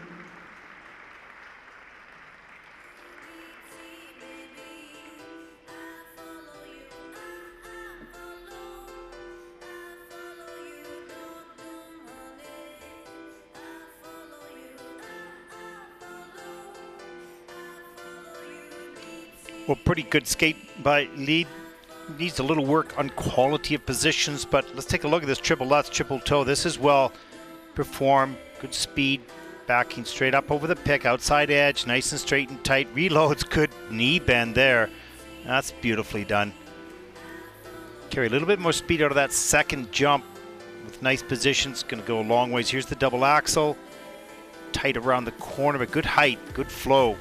Well, pretty good skate by Lieb. Needs a little work on quality of positions, but let's take a look at this triple Lutz, triple toe. This is well performed, good speed, backing straight up over the pick, outside edge, nice and straight and tight. Reloads, good knee bend there. That's beautifully done. Carry a little bit more speed out of that second jump with nice positions, gonna go a long ways. Here's the double axle, tight around the corner, but good height, good flow.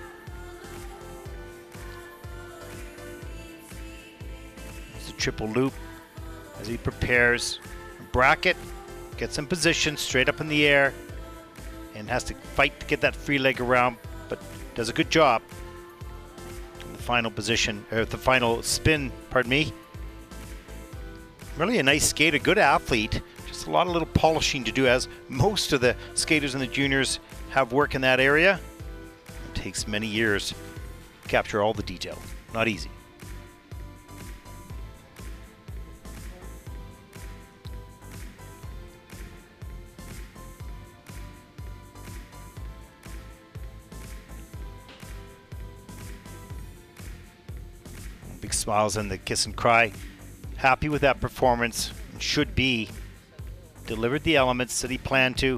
Triple loop as he prepares. Bracket, gets in position, straight up in the air, and has to fight to get that free leg around, but does a good job. In the final position, or the final spin, pardon me. Really a nice skater, good athlete. Just a lot of little polishing to do, as most of the skaters in the juniors have work in that area. It takes many years to capture all the detail. Not easy. big smiles and the kiss and cry. Happy with that performance, and should be. Delivered the elements that he planned to.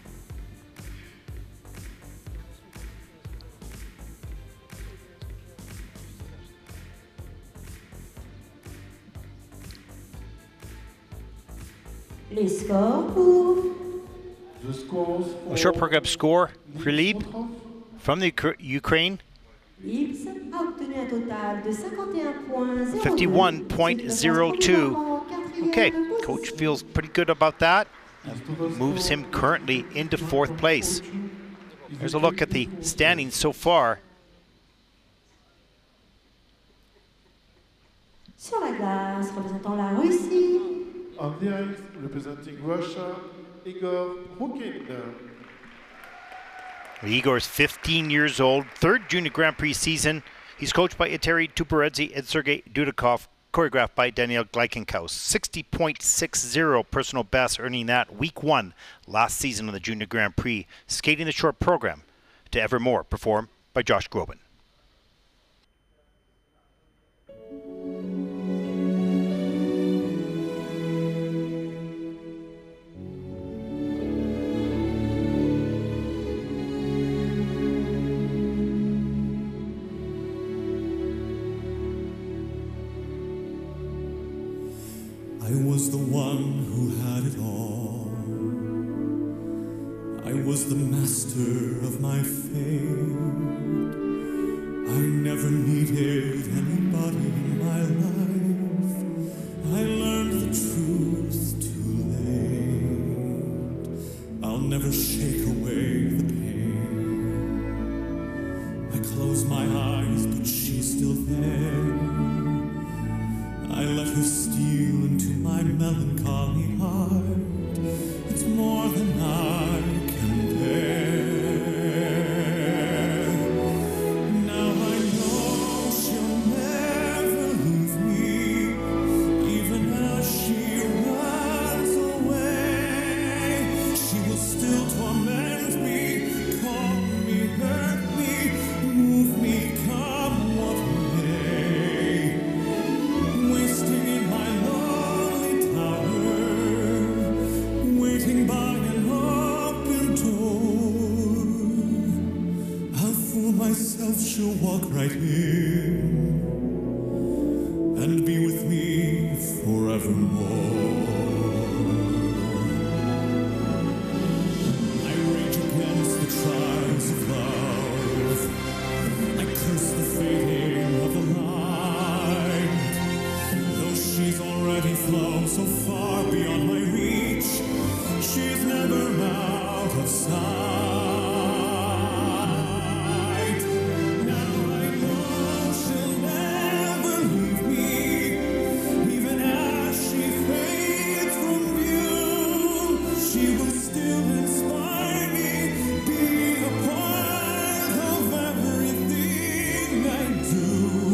Les scores pour The scores for A short program score for Lieb Spotrov. from the Ukra- Ukraine. Leeds a obtenu un total de cinquante et un point zéro deux. fifty-one point zero two. Okay, Quatrième coach position. feels pretty good about that. Moves him currently into fourth place. There's a look at the standings so far. Sur la glace, représentant la Russie, On the ice, representing Russia, Igor Rukin. Igor's fifteen years old, third Junior Grand Prix season. He's coached by Eteri Tuperedzi and Sergei Dudikov, choreographed by Daniel Gleichenkaus. sixty point six zero personal best, earning that week one last season on the Junior Grand Prix. Skating the short program to Evermore, performed by Josh Groban. I was the one who had it all. I was the master of my fate. I never needed anybody in my life. I learned the truth too late. I'll never shake away the pain. I close my eyes, but she's still there. I let her steal into my melancholy heart. It's more than I can bear. Now I know she'll never leave me, even as she runs away. She will still torment me, call me, hurt me, move me, come what may. Wasting in my lonely tower, waiting by an open door. I'll fool myself, she'll walk right in and be with me forevermore. I rage against the trials of love. I curse the fading of the light. Though she's already flown so far beyond my reach, she's never out of sight. Now I know she'll never leave me, even as she fades from view. She will still inspire me, be a part of everything I do.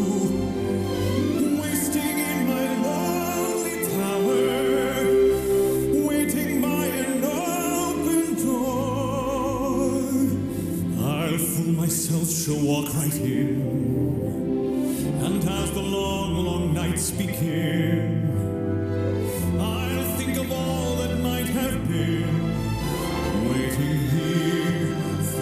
Wasting in my lonely tower, waiting by an open door. I'll fool myself, she'll walk right in, and as the long, long nights begin, I'll think of all that might have been, waiting here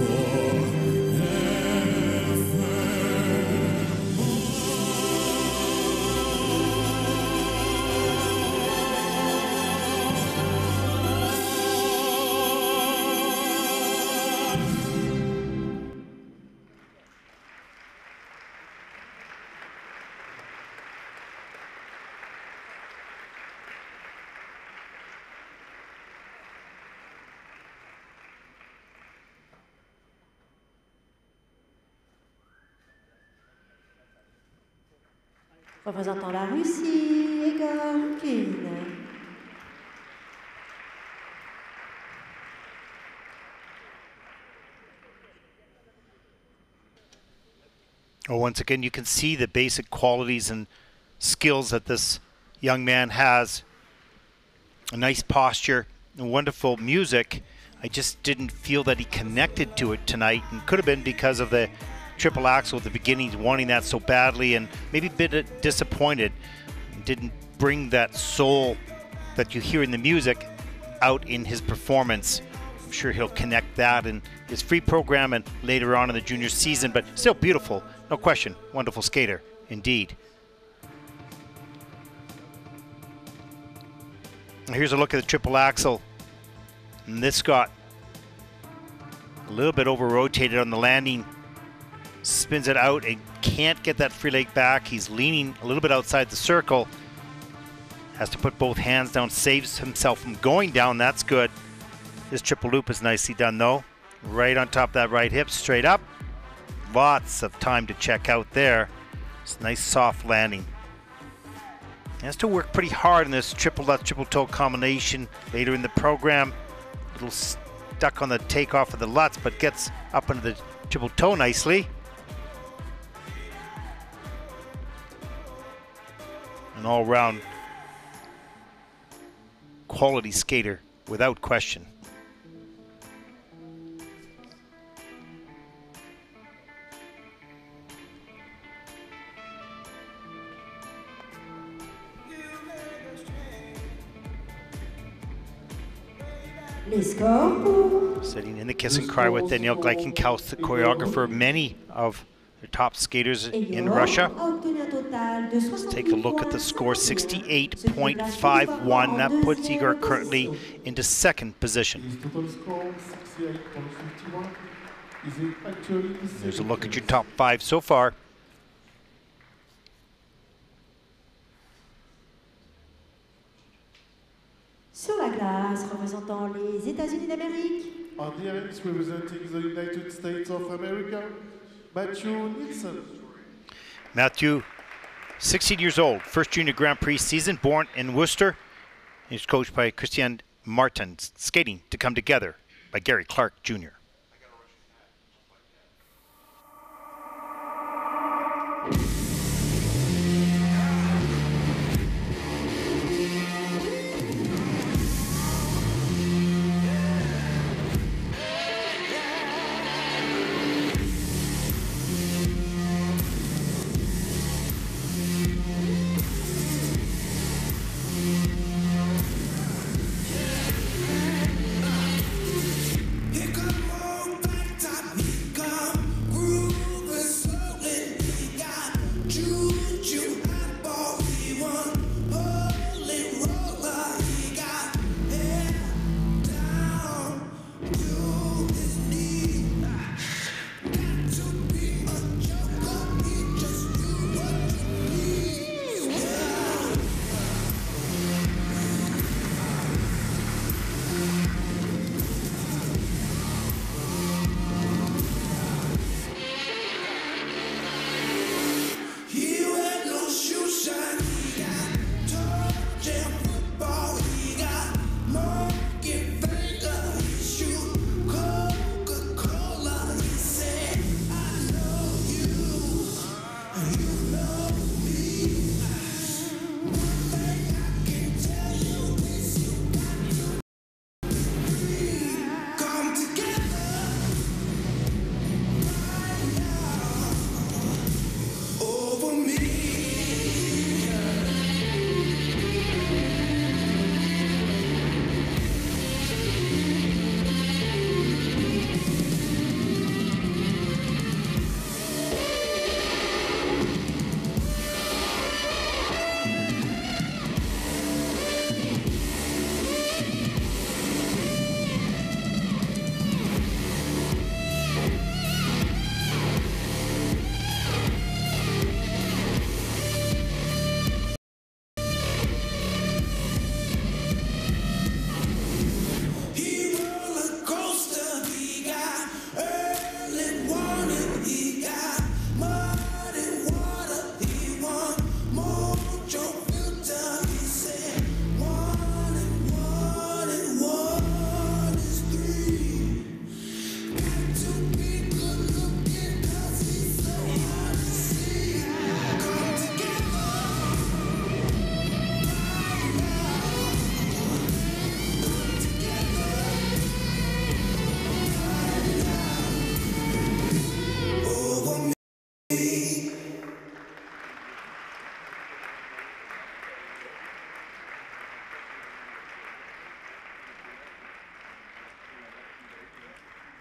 représentant la Russie, Igor Rukin. Oh, once again, you can see the basic qualities and skills that this young man has. A nice posture and wonderful music. I just didn't feel that he connected to it tonight, and could have been because of the triple axel at the beginning, wanting that so badly, and maybe a bit disappointed. Didn't bring that soul that you hear in the music out in his performance. I'm sure he'll connect that in his free program and later on in the junior season, but still beautiful, no question. Wonderful skater, indeed. And here's a look at the triple axel. And this got a little bit over-rotated on the landing. Spins it out and can't get that free leg back. He's leaning a little bit outside the circle. Has to put both hands down, saves himself from going down. That's good. This triple loop is nicely done though. Right on top of that right hip, straight up. Lots of time to check out there. It's a nice soft landing. He has to work pretty hard in this triple left, triple toe combination later in the program. A little stuck on the takeoff of the Lutz, but gets up into the triple toe nicely. An all-round quality skater, without question. Les scores pour Sitting in the kiss and cry with Daniel Gleichenkaus, the choreographer of many of the top skaters in Egor Russia. a obtenu un total de Let's take a look at the score, soixante-dix sixty-eight point five one. That puts Igor currently into second position. His total score, sixty-eight point five one. Is it actually the There's a second look at your place? top five so far. Sur la glace, représentant les États-Unis d'Amérique, On the ice, representing the United States of America, Matthew Nielsen. Matthew, sixteen years old, first junior Grand Prix season, born in Worcester. He's coached by Christian Martin. Skating to Come Together by Gary Clark Junior Here come on, top, come groove slowly. Got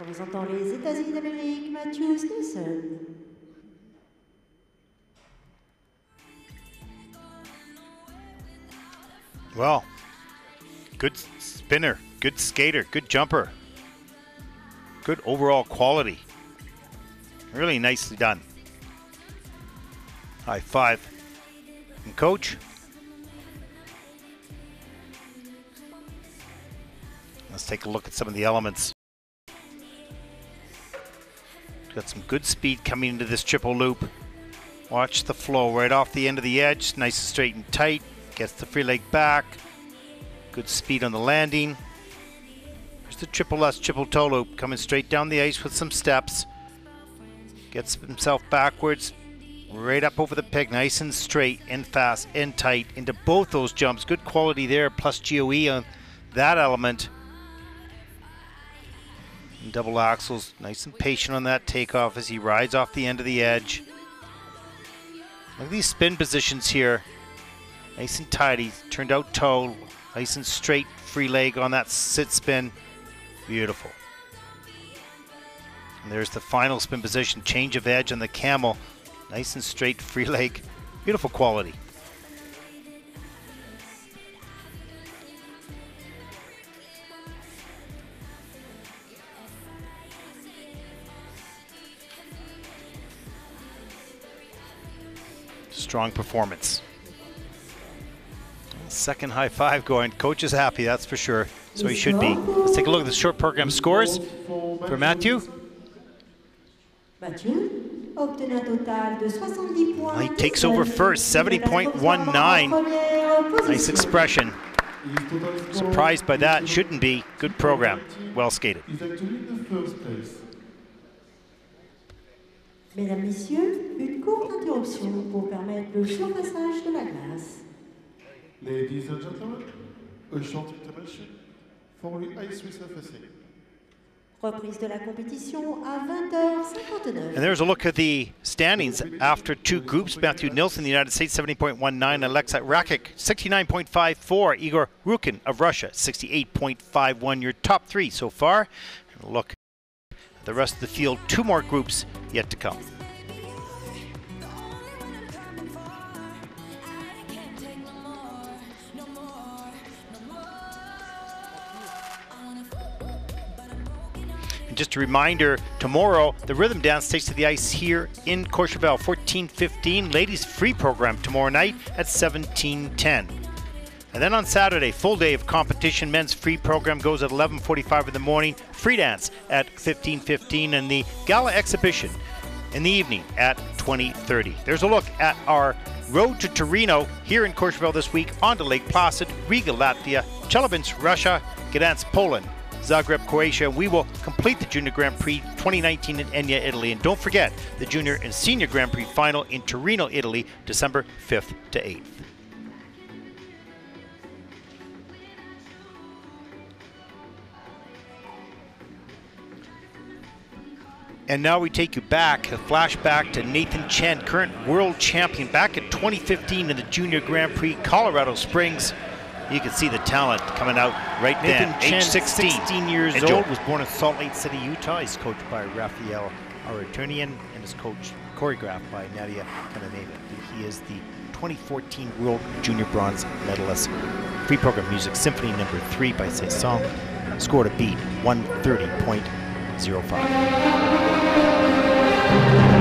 Représentant les États-Unis d'Amérique, Matthews Nelson. Well, good spinner, good skater, good jumper, good overall quality. Really nicely done. High five. And coach, let's take a look at some of the elements. Got some good speed coming into this triple loop. Watch the flow right off the end of the edge, nice and straight and tight. Gets the free leg back. Good speed on the landing. There's the triple S triple toe loop coming straight down the ice with some steps. Gets himself backwards, right up over the peg, nice and straight and fast and tight into both those jumps. Good quality there, plus G O E on that element. And double axles, nice and patient on that takeoff as he rides off the end of the edge. Look at these spin positions here. Nice and tidy, turned out toe, nice and straight free leg on that sit spin. Beautiful. And there's the final spin position, change of edge on the camel. Nice and straight free leg. Beautiful quality. Strong performance. Second high five going. Coach is happy, that's for sure. So he should be. Let's take a look at the short program scores for Matthew. Matthew obtenu un total de soixante-dix points. He takes over first, seventy point one nine. Nice expression. Surprised by that, shouldn't be. Good program, well skated. He's actually in the first place. Mesdames, Messieurs, une courte interruption pour permettre le surpassage de la glace. Ladies and gentlemen, a short intervention for the ice resurfacing. Reprise de la compétition à vingt heures cinquante-neuf. And there's a look at the standings after two groups. Matthew Nilsson, the United States, seventy point one nine. Alexa Rakic, sixty-nine point five four. Igor Rukin of Russia, sixty-eight point five one. Your top three so far. And a look at the rest of the field. Two more groups yet to come. And just a reminder, tomorrow the rhythm dance takes to the ice here in Courchevel, fourteen fifteen. Ladies free program tomorrow night at seventeen ten. And then on Saturday, full day of competition. Men's free program goes at eleven forty-five in the morning. Free dance at fifteen fifteen, and the gala exhibition in the evening at twenty thirty. There's a look at our road to Torino here in Courchevel this week, onto Lake Placid, Riga, Latvia, Chelyabinsk, Russia, Gdansk, Poland, Zagreb, Croatia. We will complete the Junior Grand Prix twenty nineteen in Enya, Italy. And don't forget the Junior and Senior Grand Prix final in Torino, Italy, December fifth to eighth. And now we take you back, a flashback to Nathan Chen, current world champion, back in twenty fifteen in the Junior Grand Prix, Colorado Springs. You can see the talent coming out right Nathan then. Chen, age sixteen. sixteen years Enjoy. old, was born in Salt Lake City, Utah. He's coached by Raphael Aratunian and is coached, choreographed by Nadia Kananeva. He is the twenty fourteen World Junior Bronze medalist. Free program music, Symphony Number Three by Saison. Scored a beat, one thirty point oh five.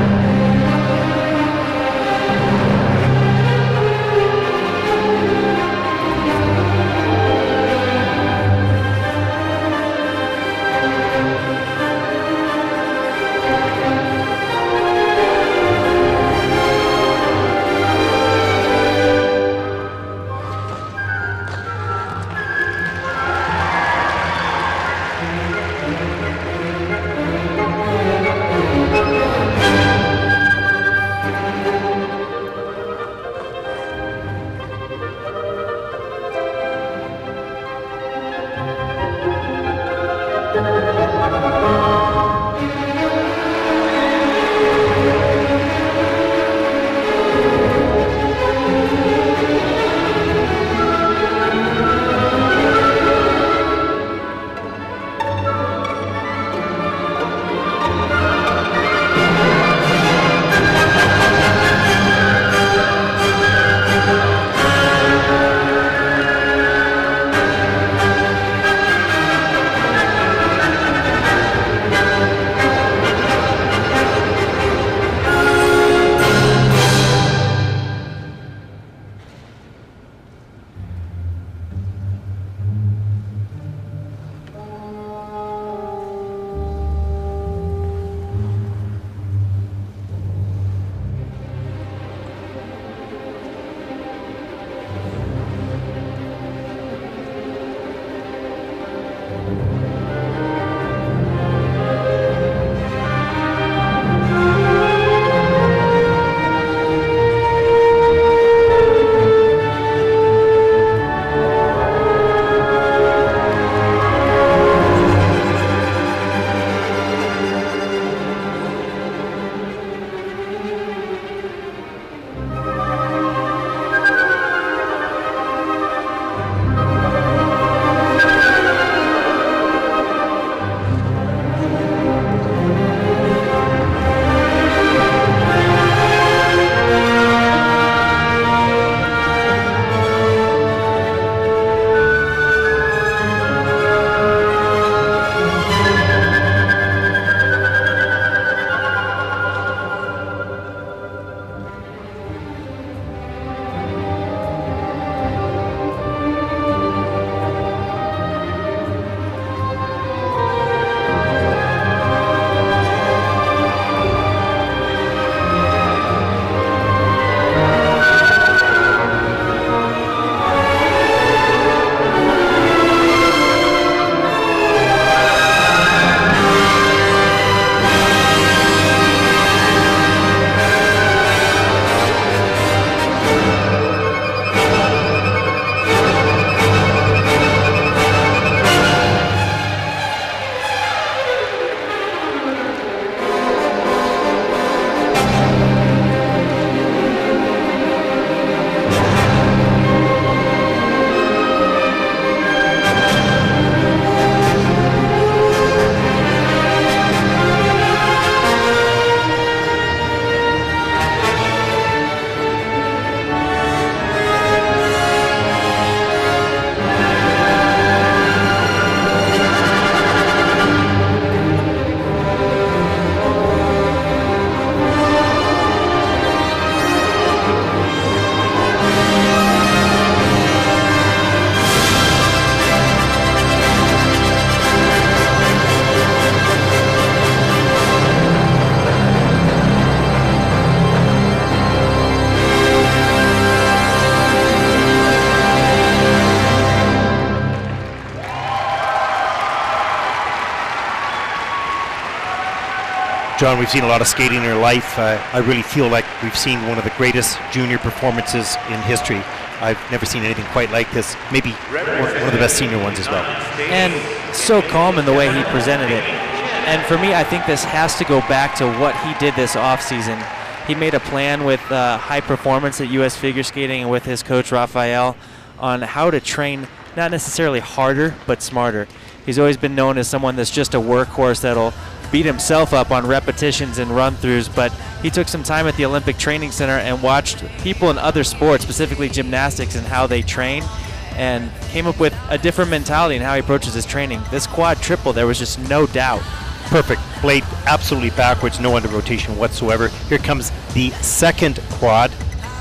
John, we've seen a lot of skating in our life. Uh, I really feel like we've seen one of the greatest junior performances in history. I've never seen anything quite like this. Maybe one one of the best senior ones as well. And so calm in the way he presented it. And for me, I think this has to go back to what he did this offseason. He made a plan with uh, high performance at U S Figure Skating and with his coach, Raphael, on how to train not necessarily harder, but smarter. He's always been known as someone that's just a workhorse that'll beat himself up on repetitions and run-throughs, but he took some time at the Olympic Training Center and watched people in other sports, specifically gymnastics, and how they train, and came up with a different mentality in how he approaches his training. This quad triple, there was just no doubt. Perfect. Blade absolutely backwards, no under rotation whatsoever. Here comes the second quad.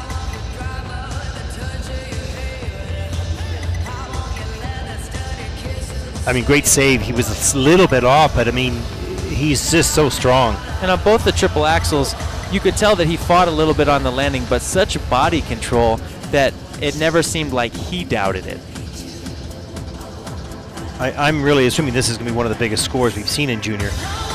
I mean, great save. He was a little bit off, but I mean, he's just so strong. And on both the triple axles, you could tell that he fought a little bit on the landing, but such body control that it never seemed like he doubted it. I, I'm really assuming this is going to be one of the biggest scores we've seen in junior.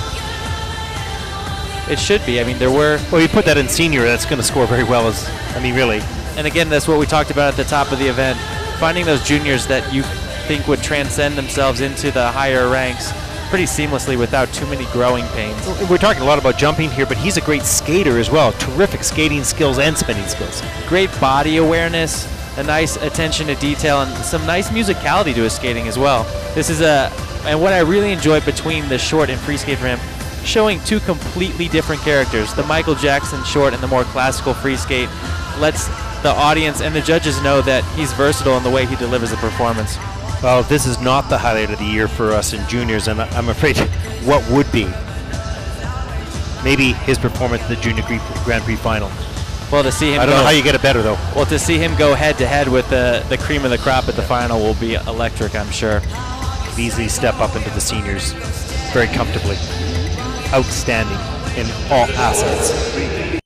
It should be. I mean, there were... Well, you put that in senior, that's going to score very well. As I mean, really. And again, that's what we talked about at the top of the event. Finding those juniors that you think would transcend themselves into the higher ranks pretty seamlessly without too many growing pains. We're talking a lot about jumping here, but he's a great skater as well. Terrific skating skills and spinning skills. Great body awareness, a nice attention to detail, and some nice musicality to his skating as well. This is a, and what I really enjoyed between the short and free skate for him, showing two completely different characters. The Michael Jackson short and the more classical free skate lets the audience and the judges know that he's versatile in the way he delivers a performance. Well, this is not the highlight of the year for us in juniors, and I'm afraid what would be? Maybe his performance at the Junior Grand Prix final. Well, to see him I don't go, know how you get it better, though. Well, to see him go head-to-head with the, the cream of the crop at the final will be electric, I'm sure. Could easily step up into the seniors very comfortably. Outstanding in all assets.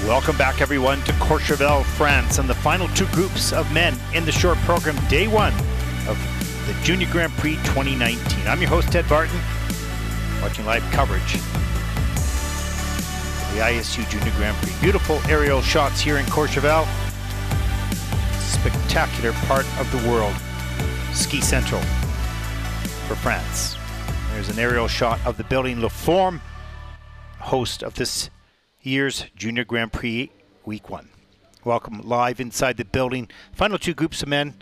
Welcome back, everyone, to Courchevel, France, and the final two groups of men in the short program, day one of the Junior Grand Prix twenty nineteen. I'm your host, Ted Barton, watching live coverage of the I S U Junior Grand Prix. Beautiful aerial shots here in Courchevel. Spectacular part of the world. Ski Central for France. There's an aerial shot of the building La Forme, host of this year's Junior Grand Prix Week one. Welcome live inside the building. Final two groups of men.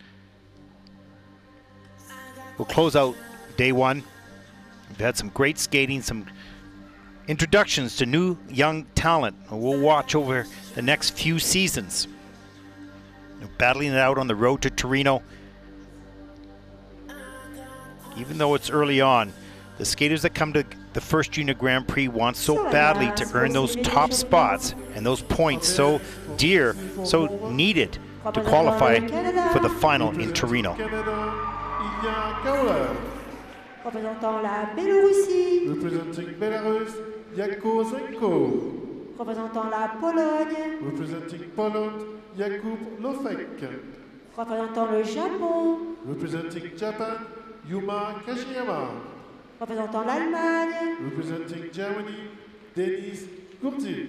We'll close out day one. We've had some great skating, some introductions to new young talent. We'll watch over the next few seasons. They're battling it out on the road to Torino. Even though it's early on, the skaters that come to the first Junior Grand Prix want so badly to earn those top spots and those points so dear, so needed to qualify for the final in Torino. Représentant la Biélorussie. Representing Belarus, Jakub Zenko. Représentant la Pologne. Representing Poland, Jakub Lofek. Représentant le Japon. Representing Japan, Yuma Kashiyama. Représentant l'Allemagne. Representing Germany, Denis Kurti.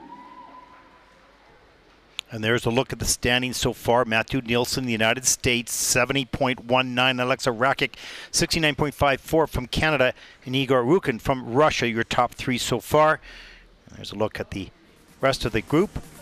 And there's a look at the standings so far. Matthew Nielsen, the United States, seventy point one nine. Alexa Rakic, sixty-nine point five four from Canada. And Igor Rukin from Russia, your top three so far. And there's a look at the rest of the group.